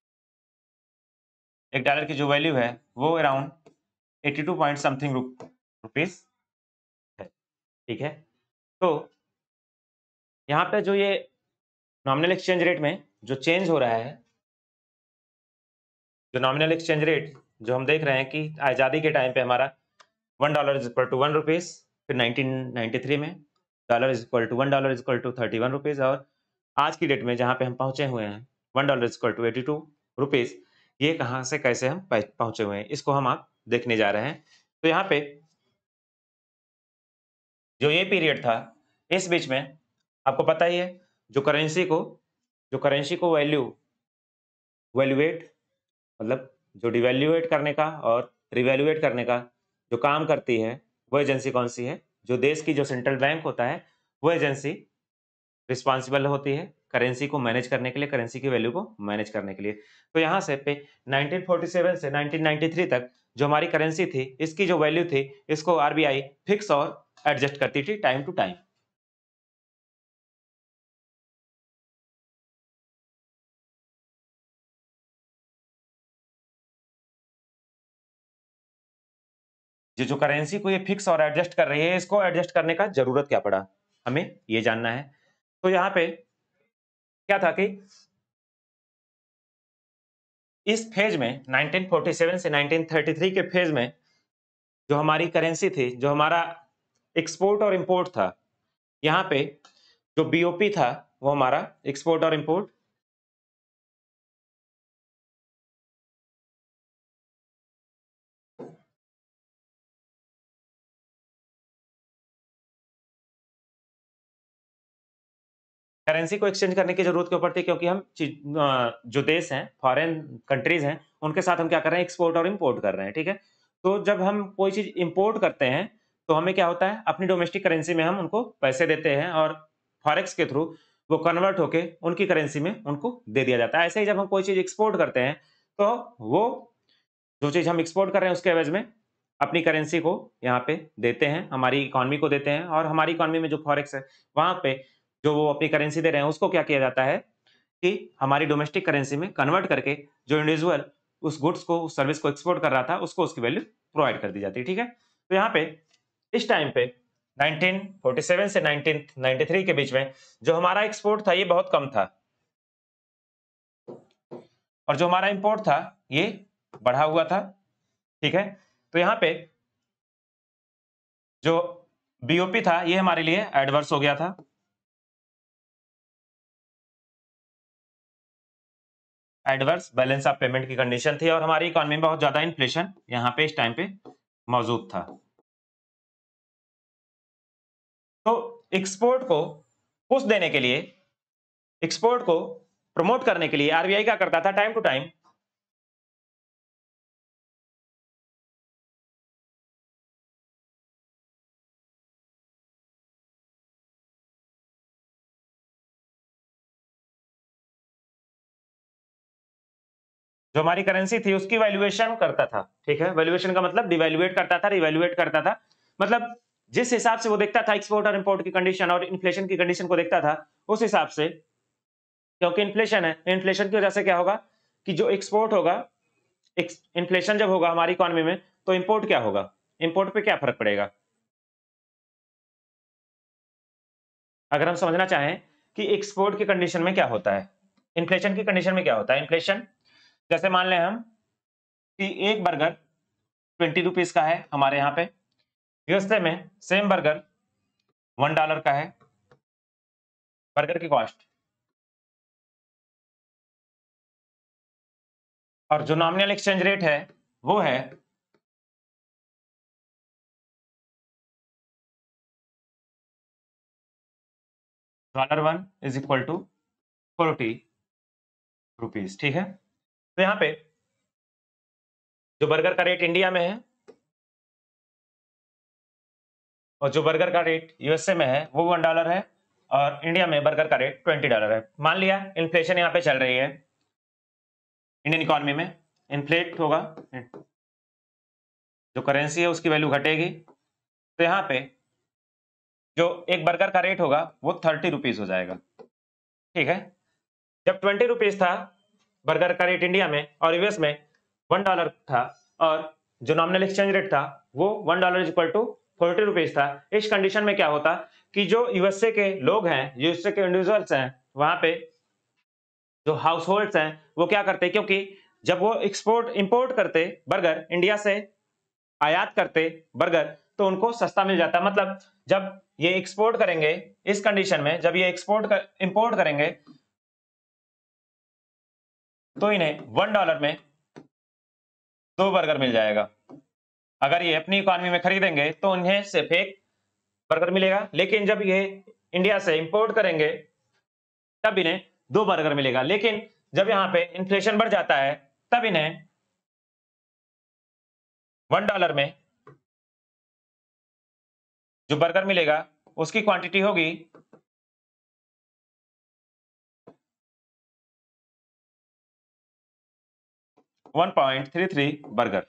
$1 की जो वैल्यू है वो अराउंड 82 पॉइंट समथिंग रुपीज है। ठीक है, तो यहाँ पे जो ये नॉमिनल एक्सचेंज रेट में जो चेंज हो रहा है जो नॉमिनल एक्सचेंज रेट जो हम देख रहे हैं कि आज़ादी के टाइम पे हमारा $1 इज इक्वल टू 1 रुपीज, फिर 1993 में $1 इज इक्वल टू ₹31 और आज की डेट में जहाँ पे हम पहुंचे हुए हैं $1 इज इक्वल टू 82 रुपीज। ये कहाँ से कैसे हम पहुंचे हुए हैं इसको हम आप देखने जा रहे हैं। तो यहाँ पे जो ये पीरियड था इस बीच में आपको पता ही है जो करेंसी को वैल्यूएट मतलब जो डिवैल्यूएट करने का और रिवैल्यूएट करने का जो काम करती है वो एजेंसी कौन सी है? जो देश की जो सेंट्रल बैंक होता है वो एजेंसी रिस्पॉन्सिबल होती है करेंसी को मैनेज करने के लिए, करेंसी की वैल्यू को मैनेज करने के लिए। तो यहाँ से पे 1947 से 1993 तक जो हमारी करेंसी थी इसकी जो वैल्यू थी इसको आरबीआई फिक्स और एडजस्ट करती थी टाइम टू टाइम। जो करेंसी को ये फिक्स और एडजस्ट कर रही है इसको एडजस्ट करने का जरूरत क्या पड़ा हमें ये जानना है। तो यहाँ पे क्या था कि इस फेज में 1947 से 1933 के फेज में जो हमारी करेंसी थी, जो हमारा एक्सपोर्ट और इंपोर्ट था, यहाँ पे जो बीओपी था वो हमारा एक्सपोर्ट और इंपोर्ट करेंसी को एक्सचेंज करने की जरूरत क्यों पड़ती है? क्योंकि हम जो देश हैं, फॉरेन कंट्रीज हैं, उनके साथ हम क्या कर रहे हैं? एक्सपोर्ट और इंपोर्ट कर रहे हैं, ठीक है। तो जब हम कोई चीज इंपोर्ट करते हैं तो हमें क्या होता है? अपनी डोमेस्टिक करेंसी में हम उनको पैसे देते हैं और फॉरेक्स के थ्रू वो कन्वर्ट होके उनकी करेंसी में उनको दे दिया जाता है। ऐसे ही जब हम कोई चीज एक्सपोर्ट करते हैं तो वो जो चीज हम एक्सपोर्ट कर रहे हैं उसके एवज में अपनी करेंसी को यहाँ पे देते हैं, हमारी इकोनॉमी को देते हैं और हमारी इकोनॉमी में जो फॉरेक्स है वहां पे जो वो अपनी करेंसी दे रहे हैं उसको क्या किया जाता है कि हमारी डोमेस्टिक करेंसी में कन्वर्ट करके जो इंडिविजुअल उस गुड्स को, उस सर्विस को एक्सपोर्ट कर रहा था उसको उसकी वैल्यू प्रोवाइड कर दी जाती है, ठीक है। तो यहाँ पे इस टाइम पे 1947 से 1993 के बीच में जो हमारा एक्सपोर्ट था ये बहुत कम था और जो हमारा इंपोर्ट था ये बढ़ा हुआ था, ठीक है। तो यहाँ पे जो बीओपी था ये हमारे लिए एडवर्स हो गया था। एडवर्स बैलेंस ऑफ पेमेंट की कंडीशन थी और हमारी इकोनॉमी में बहुत ज्यादा इन्फ्लेशन यहाँ पे इस टाइम पे मौजूद था। तो एक्सपोर्ट को पुश देने के लिए, एक्सपोर्ट को प्रमोट करने के लिए आरबीआई क्या करता था? टाइम टू टाइम जो हमारी करेंसी थी उसकी वैल्यूएशन करता था, ठीक है। वैल्यूएशन का मतलब डिवैल्यूएट करता था, रिवैल्यूएट करता था, मतलब जिस हिसाब से वो देखता था एक्सपोर्ट और इंपोर्ट की कंडीशन और इन्फ्लेशन की कंडीशन को देखता था उस हिसाब से, क्योंकि इन्फ्लेशन है, इन्फ्लेशन की वजह से क्या होगा कि जो एक्सपोर्ट होगा, इन्फ्लेशन जब होगा हमारी इकोनॉमी में तो इंपोर्ट क्या होगा, इंपोर्ट पे क्या फर्क पड़ेगा? अगर हम समझना चाहें कि एक्सपोर्ट की कंडीशन में क्या होता है, इन्फ्लेशन की कंडीशन में क्या होता है। इन्फ्लेशन जैसे मान लें हम कि एक बर्गर 20 रुपीज का है हमारे यहाँ पे, यूएसए में सेम बर्गर $1 का है, बर्गर की कॉस्ट। और जो नॉमिनल एक्सचेंज रेट है वो है $1 इज इक्वल टू 40 रुपीज, ठीक है। तो यहाँ पे जो बर्गर का रेट इंडिया में है और जो बर्गर का रेट यूएसए में है वो $1 है और इंडिया में बर्गर का रेट $20 है। मान लिया इन्फ्लेशन यहाँ पे चल रही है, इंडियन इकोनॉमी में इन्फ्लेट होगा, जो करेंसी है उसकी वैल्यू घटेगी, तो यहाँ पे जो एक बर्गर का रेट होगा वो 30 रुपीज हो जाएगा, ठीक है। जब 20 रुपीज था बर्गर का रेट इंडिया में और यूएस में $1 था और जो नॉमिनल एक्सचेंज रेट था वो $1 इज इक्वल टू 40 रुपीज था। इस कंडीशन में क्या होता कि जो यूएसए के लोग हैं, यूएसए के इंडिविजुअल्स हैं, वहां पे जो हाउस होल्ड्स हैं वो क्या करते हैं, क्योंकि जब वो इंपोर्ट करते बर्गर, इंडिया से आयात करते बर्गर, तो उनको सस्ता मिल जाता। मतलब जब ये एक्सपोर्ट करेंगे, इस कंडीशन में जब ये इंपोर्ट करेंगे, तो इन्हें $1 में 2 बर्गर मिल जाएगा। अगर ये अपनी इकोनॉमी में खरीदेंगे तो उन्हें सिर्फ एक बर्गर मिलेगा, लेकिन जब ये इंडिया से इंपोर्ट करेंगे तब इन्हें 2 बर्गर मिलेगा। लेकिन जब यहाँ पे इन्फ्लेशन बढ़ जाता है, तब इन्हें $1 में जो बर्गर मिलेगा उसकी क्वांटिटी होगी 1.33 बर्गर।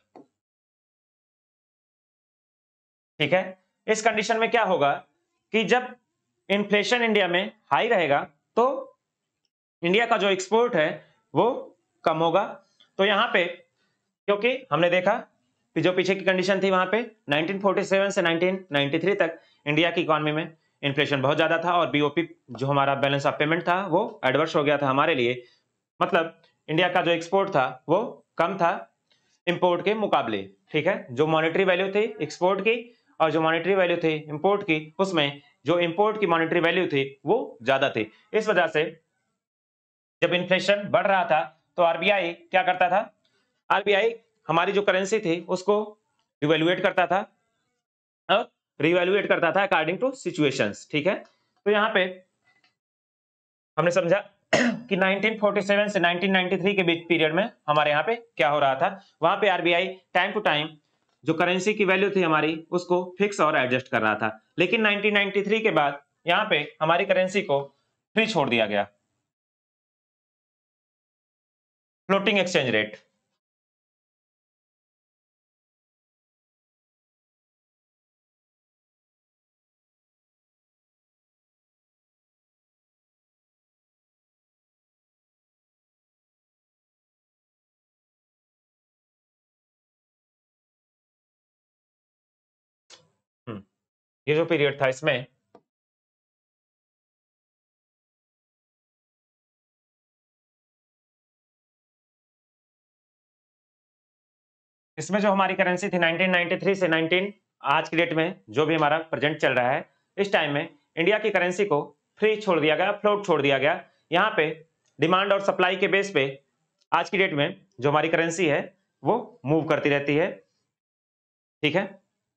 ठीक है, इस कंडीशन में क्या होगा कि जब इन्फ्लेशन इंडिया में हाई रहेगा तो इंडिया का जो एक्सपोर्ट है वो कम होगा। तो यहां पे क्योंकि हमने देखा कि जो पीछे की कंडीशन थी वहां पे 1947 से 1993 तक इंडिया की इकोनॉमी में इन्फ्लेशन बहुत ज्यादा था और बीओपी जो हमारा बैलेंस ऑफ पेमेंट था वो एडवर्स हो गया था हमारे लिए। मतलब इंडिया का जो एक्सपोर्ट था वो कम था इंपोर्ट के मुकाबले। ठीक है, जो मॉनेटरी वैल्यू थी एक्सपोर्ट की और जो मॉनेटरी वैल्यू थी इंपोर्ट की, उसमें जो इंपोर्ट की मॉनेटरी वैल्यू थी वो ज्यादा थी। इस वजह से जब इन्फ्लेशन बढ़ रहा था तो आरबीआई क्या करता था, आरबीआई हमारी जो करेंसी थी उसको रिवैल्यूएट करता था और रिवैल्यूएट करता था अकॉर्डिंग टू सिचुएशंस। ठीक है, तो यहाँ पे हमने समझा कि 1947 से 1993 के बीच पीरियड में हमारे यहाँ पे क्या हो रहा था। वहां पे आरबीआई टाइम टू टाइम जो करेंसी की वैल्यू थी हमारी उसको फिक्स और एडजस्ट कर रहा था। लेकिन 1993 के बाद यहाँ पे हमारी करेंसी को फ्री छोड़ दिया गया, फ्लोटिंग एक्सचेंज रेट। ये जो पीरियड था इसमें जो हमारी करेंसी थी 1993 से 19 आज की डेट में जो भी हमारा प्रेजेंट चल रहा है, इस टाइम में इंडिया की करेंसी को फ्री छोड़ दिया गया, फ्लोट छोड़ दिया गया। यहाँ पे डिमांड और सप्लाई के बेस पे आज की डेट में जो हमारी करेंसी है वो मूव करती रहती है। ठीक है,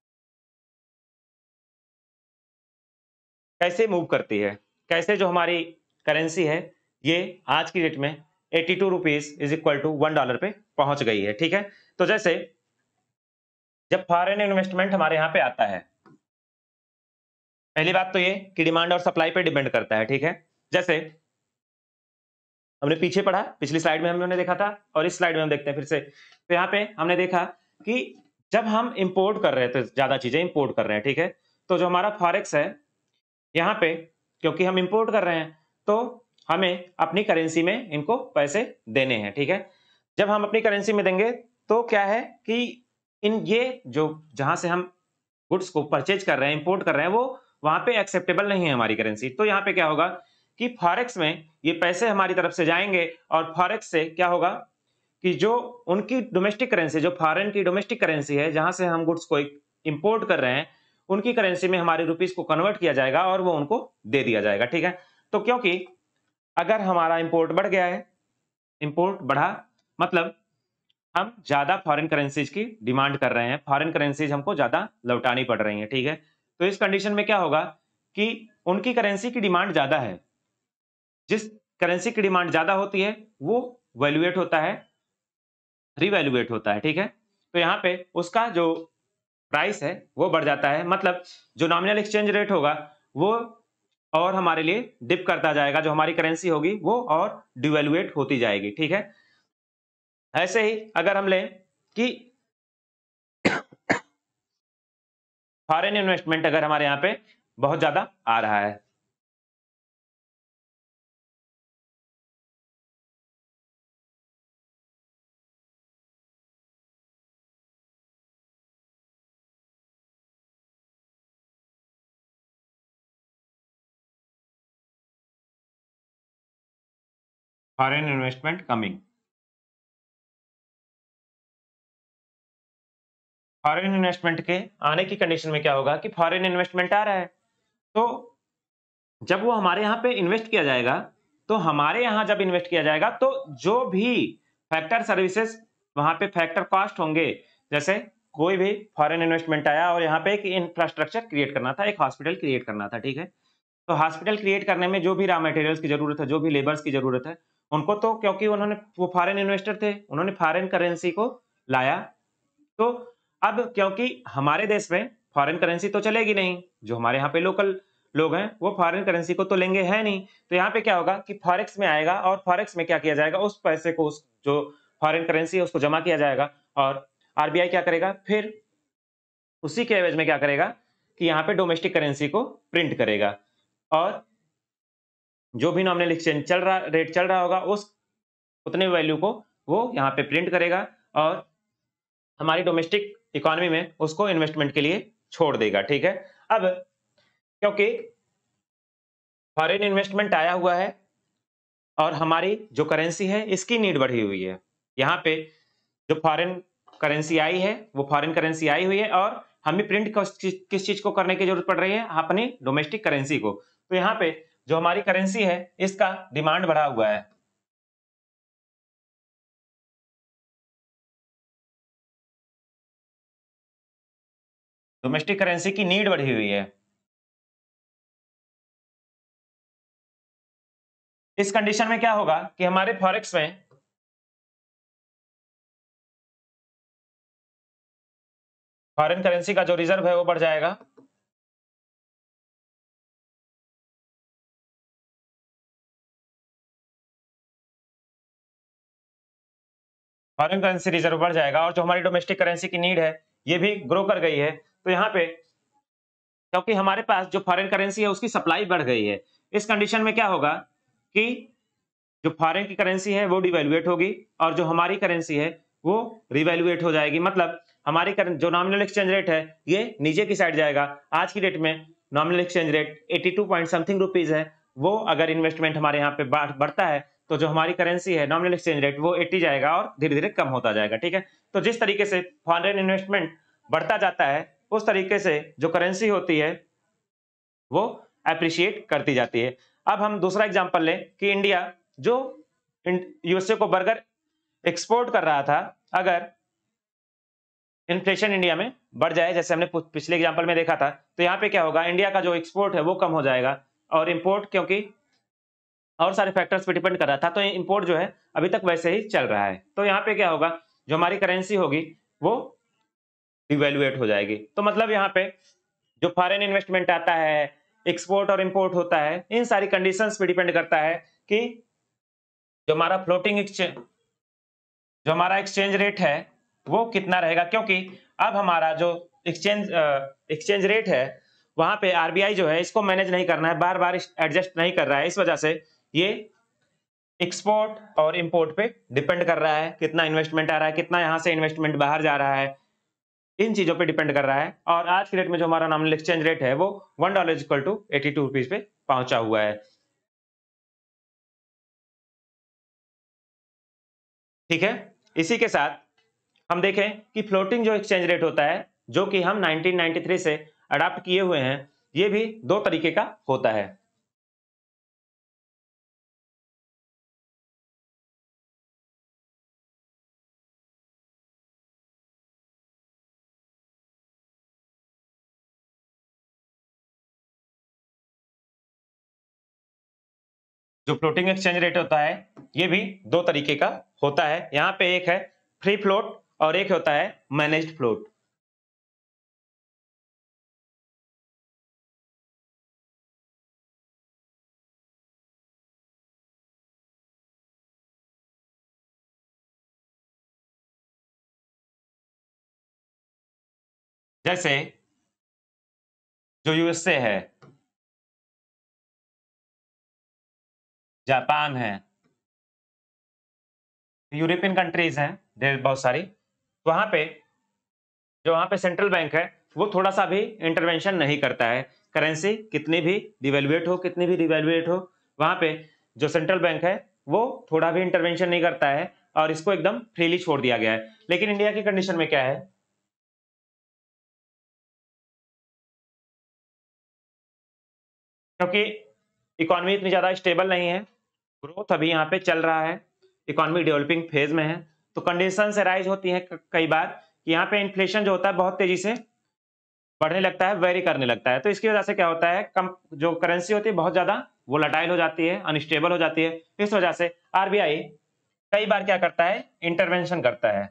कैसे मूव करती है, कैसे जो हमारी करेंसी है ये आज की डेट में 82 रुपीज इज इक्वल टू $1 पे पहुंच गई है। ठीक है, तो जैसे जब फॉरेन इन्वेस्टमेंट हमारे यहाँ पे आता है, पहली बात तो ये कि डिमांड और सप्लाई पे डिपेंड करता है। ठीक है, जैसे हमने पीछे पढ़ा, पिछली स्लाइड में हमने देखा था और इस स्लाइड में हम देखते हैं फिर से। तो यहाँ पे हमने देखा कि जब हम इंपोर्ट कर रहे थे, ज्यादा चीजें इंपोर्ट कर रहे हैं, ठीक है, तो जो हमारा फॉरेक्स है यहाँ पे, क्योंकि हम इंपोर्ट कर रहे हैं तो हमें अपनी करेंसी में इनको पैसे देने हैं। ठीक है, जब हम अपनी करेंसी में देंगे तो क्या है कि इन ये जो जहां से हम गुड्स को परचेज कर रहे हैं, इंपोर्ट कर रहे हैं, वो वहां पे एक्सेप्टेबल नहीं है हमारी करेंसी। तो यहाँ पे क्या होगा कि फॉरेक्स में ये पैसे हमारी तरफ से जाएंगे और फॉरेक्स से क्या होगा कि जो उनकी डोमेस्टिक करेंसी, जो फॉरेन की डोमेस्टिक करेंसी है जहां से हम गुड्स को इंपोर्ट कर रहे हैं, उनकी करेंसी में हमारे रुपीस को कन्वर्ट किया जाएगा और वो उनको दे दिया जाएगा। ठीक है, तो क्योंकि अगर हमारा इंपोर्ट बढ़ गया है, इंपोर्ट बढ़ा मतलब हम ज्यादा फॉरेन करेंसीज की डिमांड कर रहे हैं, फॉरेन करेंसीज हमको ज्यादा लौटानी पड़ रही है। ठीक है, तो इस कंडीशन में क्या होगा कि उनकी करेंसी की डिमांड ज्यादा है, जिस करेंसी की डिमांड ज्यादा होती है वो वैल्यूएट होता है, रिवैल्यूएट होता है। ठीक है, तो यहाँ पे उसका जो प्राइस है वो बढ़ जाता है, मतलब जो नॉमिनल एक्सचेंज रेट होगा वो और हमारे लिए डिप करता जाएगा, जो हमारी करेंसी होगी वो और डिवैल्यूएट होती जाएगी। ठीक है, ऐसे ही अगर हम लें कि फॉरेन इन्वेस्टमेंट अगर हमारे यहाँ पे बहुत ज्यादा आ रहा है, foreign investment coming, foreign investment के आने की कंडीशन में क्या होगा कि फॉरेन इन्वेस्टमेंट आ रहा है, तो जब वो हमारे यहाँ पे इन्वेस्ट किया जाएगा, तो हमारे यहाँ जब इन्वेस्ट किया जाएगा, तो जो भी फैक्टर सर्विसेज वहां पे फैक्टर कॉस्ट होंगे, जैसे कोई भी फॉरेन इन्वेस्टमेंट आया और यहाँ पे एक इंफ्रास्ट्रक्चर क्रिएट करना था, एक हॉस्पिटल क्रिएट करना था, ठीक है। तो हॉस्पिटल क्रिएट करने में जो भी रॉ मटेरियल्स की जरूरत है, जो भी लेबर्स की जरूरत है, उनको तो क्योंकि उन्होंने वो फॉरेन इन्वेस्टर थे, उन्होंने फॉरेन करेंसी को लाया। तो अब क्योंकि हमारे देश में फॉरेन करेंसी तो चलेगी नहीं, जो हमारे यहाँ पे लोकल लोग हैं वो फॉरेन करेंसी को तो लेंगे है नहीं, तो यहाँ पे क्या होगा कि फॉरेक्स में आएगा और फॉरेक्स में क्या किया जाएगा, उस पैसे को, उस जो फॉरेन करेंसी है उसको जमा किया जाएगा और आरबीआई क्या करेगा, फिर उसी के एवज में क्या करेगा कि यहाँ पे डोमेस्टिक करेंसी को प्रिंट करेगा और जो भी नॉमिनल एक्सचेंज चल रहा रेट चल रहा होगा उस उतने वैल्यू को वो यहाँ पे प्रिंट करेगा और हमारी डोमेस्टिक इकोनॉमी में उसको इन्वेस्टमेंट के लिए छोड़ देगा, ठीक है। अब क्योंकि फॉरेन इन्वेस्टमेंट आया हुआ है और हमारी जो करेंसी है इसकी नीड बढ़ी हुई है, यहाँ पे जो फॉरेन करेंसी आई है वो फॉरेन करेंसी आई हुई है और हमें प्रिंट किस चीज को करने की जरूरत पड़ रही है, अपनी डोमेस्टिक करेंसी को। तो यहाँ पे जो हमारी करेंसी है इसका डिमांड बढ़ा हुआ है, डोमेस्टिक करेंसी की नीड बढ़ी हुई है। इस कंडीशन में क्या होगा कि हमारे फॉरेक्स में फॉरेन करेंसी का जो रिजर्व है वो बढ़ जाएगा, फॉरेन करेंसी रिजर्व बढ़ जाएगा और जो हमारी डोमेस्टिक करेंसी की नीड है ये भी ग्रो कर गई है। तो यहाँ पे क्योंकि हमारे पास जो फॉरेन करेंसी है उसकी सप्लाई बढ़ गई है, इस कंडीशन में क्या होगा कि जो फॉरेन की करेंसी है वो डिवैल्यूएट होगी और जो हमारी करेंसी है वो रिवैल्यूएट हो जाएगी। मतलब हमारी जो नॉमिनल एक्सचेंज रेट है ये नीचे की साइड जाएगा। आज की डेट में nominal exchange rate 82 point something rupees है, वो अगर इन्वेस्टमेंट हमारे यहाँ पे बढ़ता है तो जो हमारी करेंसी है नॉमिनल एक्सचेंज रेट वो 80 जाएगा और धीरे धीरे कम होता जाएगा, ठीक है। तो जिस तरीके से फॉरेन इन्वेस्टमेंट बढ़ता जाता है उस तरीके से जो करेंसी होती है वो अप्रिशिएट करती जाती है। अब हम दूसरा एग्जांपल लें कि इंडिया जो यूएसए को बर्गर एक्सपोर्ट कर रहा था, अगर इन्फ्लेशन इंडिया में बढ़ जाए जैसे हमने पिछले एग्जांपल में देखा था, तो यहाँ पे क्या होगा, इंडिया का जो एक्सपोर्ट है वो कम हो जाएगा और इंपोर्ट क्योंकि और सारे फैक्टर्स पे डिपेंड कर रहा था तो इंपोर्ट जो है अभी तक वैसे ही चल रहा है। तो यहाँ पे क्या होगा, जो हमारी करेंसी होगी वो डिवैल्यूएट हो जाएगी। तो मतलब यहाँ पे जो फॉरेन इन्वेस्टमेंट आता है, एक्सपोर्ट और इंपोर्ट होता है, इन सारी कंडीशंस पे डिपेंड करता है कि जो हमारा फ्लोटिंग एक्सचेंज जो हमारा एक्सचेंज रेट है वो कितना रहेगा, क्योंकि अब हमारा जो एक्सचेंज रेट है वहां पे आरबीआई जो है इसको मैनेज नहीं करना है, बार बार एडजस्ट नहीं कर रहा है, इस वजह से ये एक्सपोर्ट और इंपोर्ट पे डिपेंड कर रहा है, कितना इन्वेस्टमेंट आ रहा है, कितना यहाँ से इन्वेस्टमेंट बाहर जा रहा है, इन चीजों पे डिपेंड कर रहा है। और आज की डेट में जो हमारा नॉमिनल एक्सचेंज रेट है वो $1 इक्वल टू 82 रुपीज पे पहुंचा हुआ है, ठीक है। इसी के साथ हम देखें कि फ्लोटिंग जो एक्सचेंज रेट होता है जो कि हम 1993 से अडॉप्ट किए हुए हैं, ये भी दो तरीके का होता है। जो फ्लोटिंग एक्सचेंज रेट होता है ये भी दो तरीके का होता है। यहाँ पे एक है फ्री फ्लोट और एक होता है मैनेज्ड फ्लोट। जैसे जो यूएसए है, जापान है, यूरोपियन कंट्रीज हैं ढेर बहुत सारी, वहां पे जो वहां पे सेंट्रल बैंक है वो थोड़ा सा भी इंटरवेंशन नहीं करता है। करेंसी कितनी भी डिवेल्युएट हो, कितनी भी डिवेल्युएट हो, वहां पे जो सेंट्रल बैंक है वो थोड़ा भी इंटरवेंशन नहीं करता है और इसको एकदम फ्रीली छोड़ दिया गया है। लेकिन इंडिया की कंडीशन में क्या है क्योंकि इकोनॉमी इतनी ज्यादा स्टेबल नहीं है, ग्रोथ अभी यहाँ पे चल रहा है, इकोनॉमी डेवलपिंग फेज में है, तो कंडीशन से राइज होती है कई बार कि यहाँ पे इन्फ्लेशन जो होता है बहुत तेजी से बढ़ने लगता है, वेरी करने लगता है। तो इसकी वजह से क्या होता है, कम जो करेंसी होती है बहुत ज्यादा वोलाटाइल हो जाती है, अनस्टेबल हो जाती है। इस वजह से आरबीआई कई बार क्या करता है, इंटरवेंशन करता है।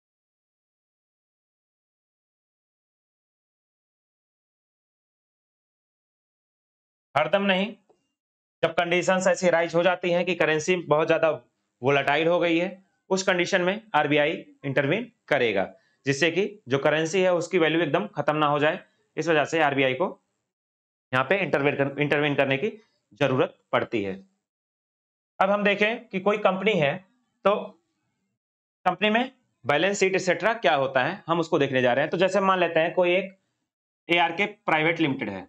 हरदम नहीं, जब कंडीशंस ऐसी राइज हो जाती हैं कि करेंसी बहुत ज्यादा वोलाटाइल हो गई है, उस कंडीशन में आरबीआई इंटरवीन करेगा, जिससे कि जो करेंसी है उसकी वैल्यू एकदम खत्म ना हो जाए। इस वजह से आरबीआई को यहाँ पे इंटरवीन करने की जरूरत पड़ती है। अब हम देखें कि कोई कंपनी है, तो कंपनी में बैलेंस शीट एक्सेट्रा क्या होता है, हम उसको देखने जा रहे हैं। तो जैसे मान लेते हैं कोई एक एआरके प्राइवेट लिमिटेड है,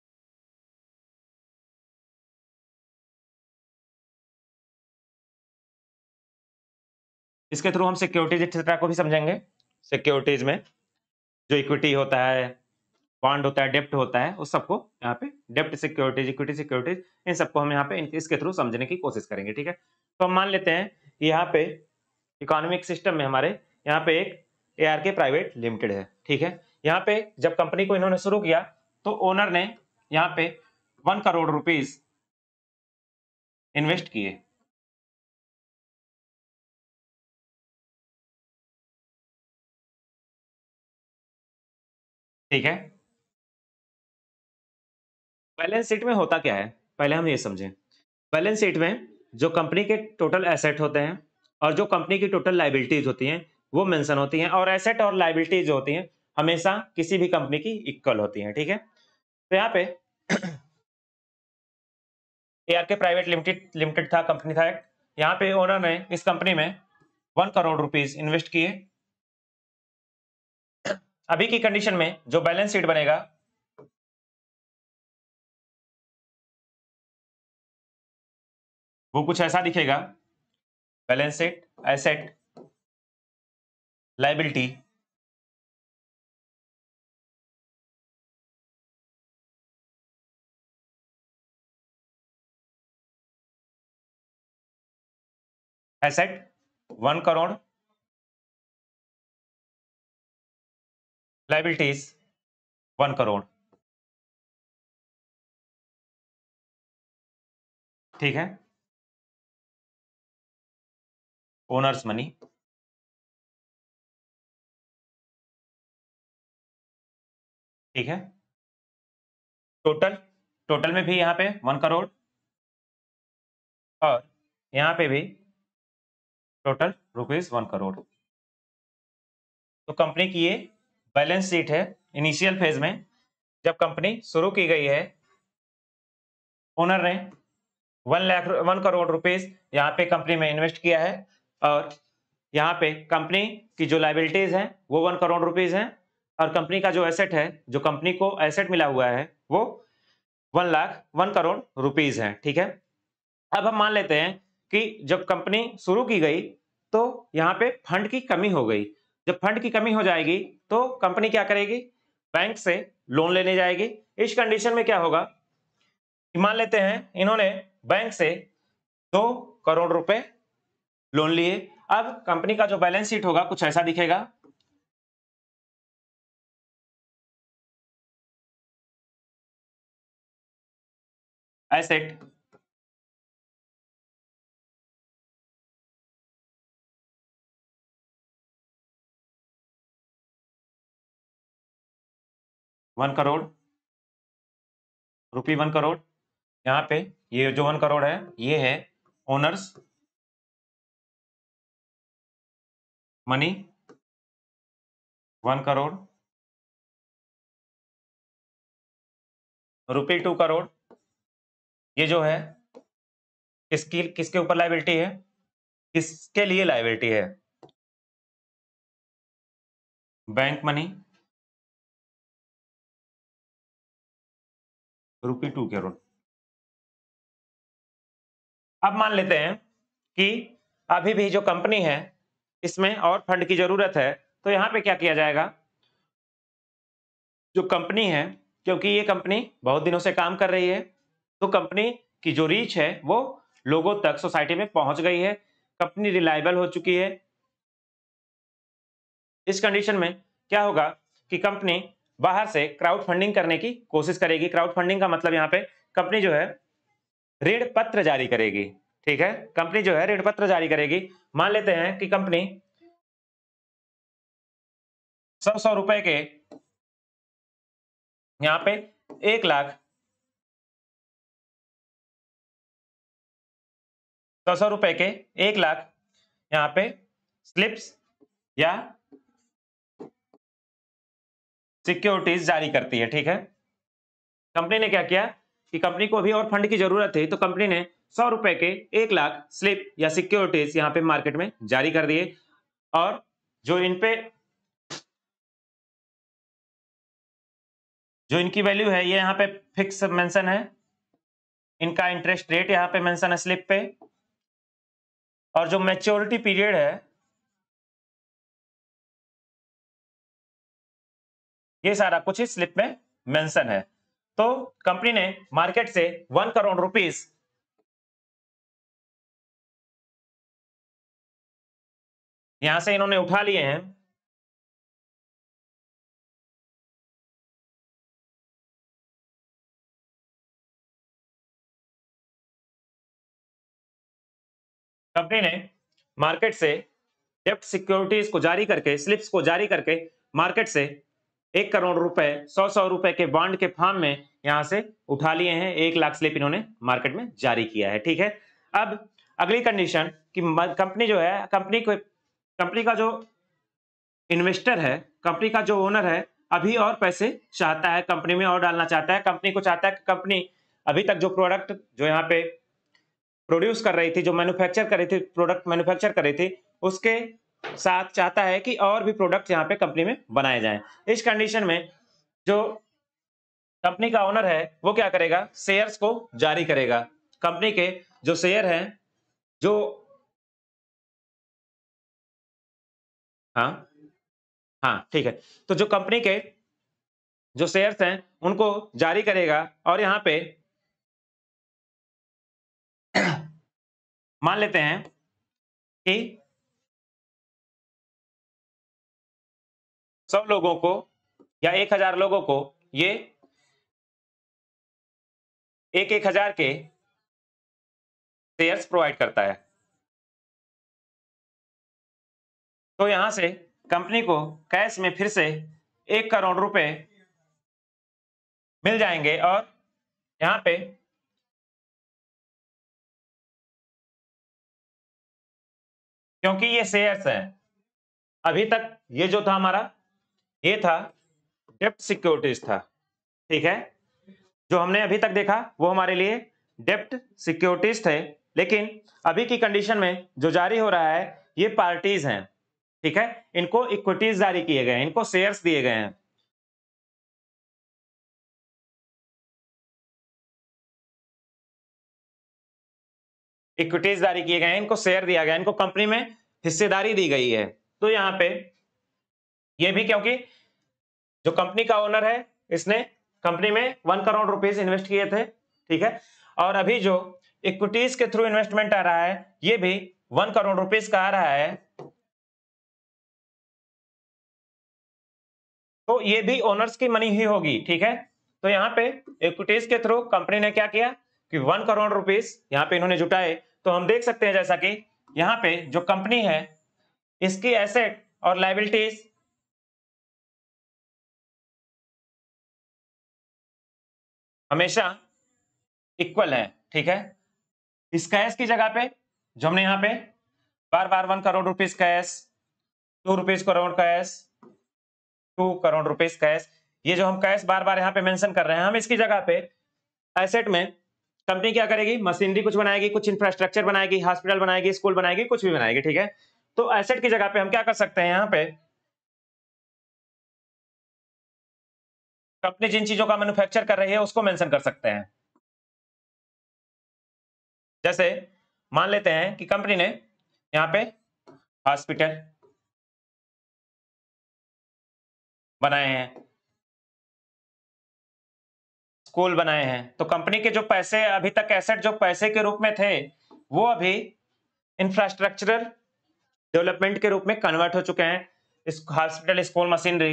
इसके थ्रू हम सिक्योरिटीज एक्सेट्रा को भी समझेंगे। सिक्योरिटीज में जो इक्विटी होता है, बॉन्ड होता है, डेप्ट होता है, उस सबको यहाँ पे डेप्ट सिक्योरिटीज, इक्विटी सिक्योरिटीज, इन सबको हम यहाँ पे इसके थ्रू समझने की कोशिश करेंगे। ठीक है, तो हम मान लेते हैं कि यहाँ पे इकोनॉमिक सिस्टम में हमारे यहाँ पे एक एआरके प्राइवेट लिमिटेड है। ठीक है, यहाँ पे जब कंपनी को इन्होंने शुरू किया तो ओनर ने यहाँ पे 1 करोड़ रुपीस इन्वेस्ट किए। ठीक है, बैलेंस शीट में होता क्या है, पहले हम ये समझें। बैलेंस शीट में जो कंपनी के टोटल एसेट होते हैं और जो कंपनी की टोटल लाइबिलिटीज होती हैं वो मेंशन होती हैं, और एसेट और लाइबिलिटीज जो होती हैं हमेशा किसी भी कंपनी की इक्वल होती हैं। ठीक है, तो यहाँ पे एआरके प्राइवेट लिमिटेड था, कंपनी था एक। यहाँ पे ओनर ने इस कंपनी में 1 करोड़ रुपीस इन्वेस्ट किए। अभी की कंडीशन में जो बैलेंस शीट बनेगा वो कुछ ऐसा दिखेगा। Balance sheet, asset, liability, asset 1 crore, liabilities 1 crore. ठीक है, ओनर्स मनी। ठीक है, टोटल, टोटल में भी यहाँ पे 1 करोड़ और यहाँ पे भी टोटल रुपीस 1 करोड़। तो कंपनी की ये बैलेंस शीट है। इनिशियल फेज में जब कंपनी शुरू की गई है, ओनर ने 1 करोड़ रुपीस यहाँ पे कंपनी में इन्वेस्ट किया है, और यहाँ पे कंपनी की जो लाइबिलिटीज हैं वो 1 करोड़ रुपीस हैं, और कंपनी का जो एसेट है, जो कंपनी को एसेट मिला हुआ है वो 1 करोड़ रुपीस है। ठीक है, अब हम मान लेते हैं कि जब कंपनी शुरू की गई तो यहाँ पे फंड की कमी हो गई। जब फंड की कमी हो जाएगी तो कंपनी क्या करेगी, बैंक से लोन लेने जाएगी। इस कंडीशन में क्या होगा, मान लेते हैं इन्होंने बैंक से 2 करोड़ रुपए लोन लिए। अब कंपनी का जो बैलेंस शीट होगा कुछ ऐसा दिखेगा। Asset, one crore rupee 1 crore. यहाँ पे ये जो 1 करोड़ है ये है owners money 1 crore. Rupee 2 crore ये जो है किसकी, किसके ऊपर लायबिलिटी है, किसके लिए लायबिलिटी है, बैंक मनी रुपी 2 करोड़। अब मान लेते हैं कि अभी भी जो कंपनी है इसमें और फंड की जरूरत है, तो यहां पे क्या किया जाएगा, जो कंपनी है, क्योंकि ये कंपनी बहुत दिनों से काम कर रही है तो कंपनी की जो रीच है वो लोगों तक, सोसाइटी में पहुंच गई है, कंपनी रिलायबल हो चुकी है। इस कंडीशन में क्या होगा कि कंपनी बाहर से क्राउड फंडिंग करने की कोशिश करेगी। क्राउड फंडिंग का मतलब यहाँ पे कंपनी जो है ऋण पत्र जारी करेगी। ठीक है, कंपनी जो है ऋण पत्र जारी करेगी। मान लेते हैं कि कंपनी 100 रुपए के यहाँ पे 1 लाख 100 रुपए के 1 लाख यहाँ पे स्लिप्स या सिक्योरिटीज जारी करती है। ठीक है, कंपनी ने क्या किया कि कंपनी को अभी और फंड की जरूरत थी, तो कंपनी ने 100 रुपए के 1 लाख स्लिप या सिक्योरिटीज यहाँ पे मार्केट में जारी कर दिए। और जो इनकी वैल्यू है ये यहाँ पे फिक्स मेंशन है, इनका इंटरेस्ट रेट यहाँ पे मेंशन है स्लिप पे, और जो मैच्योरिटी पीरियड है ये सारा कुछ इस स्लिप में मेंशन है। तो कंपनी ने मार्केट से 1 करोड़ रुपीस यहां से इन्होंने उठा लिए हैं। कंपनी ने मार्केट से डेप्ट सिक्योरिटीज को जारी करके, स्लिप्स को जारी करके मार्केट से 1 करोड़ रुपए 100 रुपए के बॉन्ड के फॉर्म में यहां से उठा लिए हैं। 1 लाख स्लिप इन्होंने मार्केट में जारी किया है। ठीक है, अब अगली कंडीशन कि कंपनी जो है, कंपनी का जो इन्वेस्टर है, कंपनी का जो ओनर है, अभी और पैसे चाहता है, कंपनी में और डालना चाहता है। कंपनी को चाहता है कि कंपनी अभी तक जो प्रोडक्ट जो यहाँ पे प्रोड्यूस कर रही थी, जो मैन्युफैक्चर कर रही थी, प्रोडक्ट मैन्युफैक्चर कर रही थी, उसके साथ चाहता है कि और भी प्रोडक्ट यहाँ पे कंपनी में बनाए जाएं। इस कंडीशन में जो कंपनी का ओनर है वो क्या करेगा, शेयर्स को जारी करेगा। कंपनी के जो शेयर हैं, जो हाँ हाँ ठीक है, तो जो कंपनी के जो शेयर्स हैं उनको जारी करेगा। और यहाँ पे मान लेते हैं कि 100 लोगों को या 1000 लोगों को ये 1,000 के शेयर्स प्रोवाइड करता है। तो यहां से कंपनी को कैश में फिर से 1 करोड़ रुपए मिल जाएंगे। और यहाँ पे क्योंकि ये शेयर्स हैं, अभी तक ये जो था हमारा, ये था डेप्ट सिक्योरिटीज था। ठीक है, जो हमने अभी तक देखा वो हमारे लिए डेप्ट सिक्योरिटीज थे, लेकिन अभी की कंडीशन में जो जारी हो रहा है ये पार्टीज हैं। ठीक है, इनको इक्विटीज जारी किए गए हैं, इनको शेयर्स दिए गए हैं। इक्विटीज जारी किए गए हैं, इनको शेयर दिया गया, इनको कंपनी में हिस्सेदारी दी गई है। तो यहाँ पे ये भी क्योंकि जो कंपनी का ओनर है इसने कंपनी में 1 करोड़ रुपीस इन्वेस्ट किए थे। ठीक है, और अभी जो इक्विटीज के थ्रू इन्वेस्टमेंट आ रहा है ये भी 1 करोड़ रुपीस का आ रहा है। तो ये भी ओनर्स की मनी ही होगी। ठीक है, तो यहाँ पे इक्विटीज के थ्रू कंपनी ने क्या किया कि 1 करोड़ रुपीस यहाँ पे इन्होंने जुटाए। तो हम देख सकते हैं जैसा कि यहाँ पे जो कंपनी है इसकी एसेट और लायबिलिटीज हमेशा इक्वल है। ठीक है, इस कैश की जगह पे जो हमने यहाँ पे बार बार 1 crore rupees cash, 2 rupees crore cash, 2 crore rupees cash, ये जो हम कैश बार बार यहाँ पे मेंशन कर रहे हैं, हम इसकी जगह पे एसेट में कंपनी क्या करेगी, मशीनरी कुछ बनाएगी, कुछ इंफ्रास्ट्रक्चर बनाएगी, हॉस्पिटल बनाएगी, स्कूल बनाएगी, कुछ भी बनाएगी। ठीक है, तो एसेट की जगह पे हम क्या कर सकते हैं, यहाँ पे कंपनी जिन चीजों का मैन्युफैक्चर कर रही है उसको मेंशन कर सकते हैं। जैसे मान लेते हैं कि कंपनी ने यहाँ पे हॉस्पिटल बनाए हैं, स्कूल बनाए हैं, तो कंपनी के जो पैसे अभी तक एसेट जो पैसे के रूप में थे, वो अभी इंफ्रास्ट्रक्चरल डेवलपमेंट के रूप में कन्वर्ट हो चुके हैं। इस हॉस्पिटल, स्कूल, मशीनरी,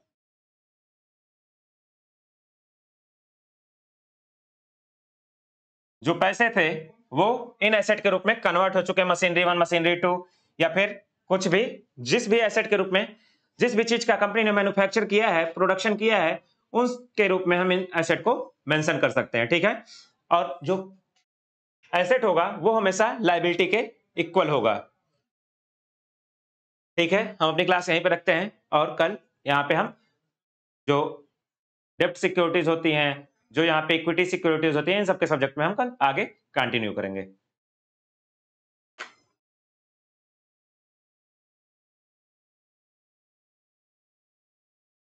जो पैसे थे वो इन एसेट के रूप में कन्वर्ट हो चुके हैं, मशीनरी 1, मशीनरी 2, या फिर कुछ भी, जिस भी एसेट के रूप में, जिस भी चीज का कंपनी ने मैन्युफैक्चर किया है, प्रोडक्शन किया है, उसके रूप में हम इन एसेट को मेंशन कर सकते हैं। ठीक है, और जो एसेट होगा वो हमेशा लायबिलिटी के इक्वल होगा। ठीक है, हम अपनी क्लास यहीं पे रखते हैं और कल यहाँ पे हम जो डेब्ट सिक्योरिटीज होती हैं, जो यहाँ पे इक्विटी सिक्योरिटीज होती हैं, इन सबके सब्जेक्ट में हम कल आगे कंटिन्यू करेंगे।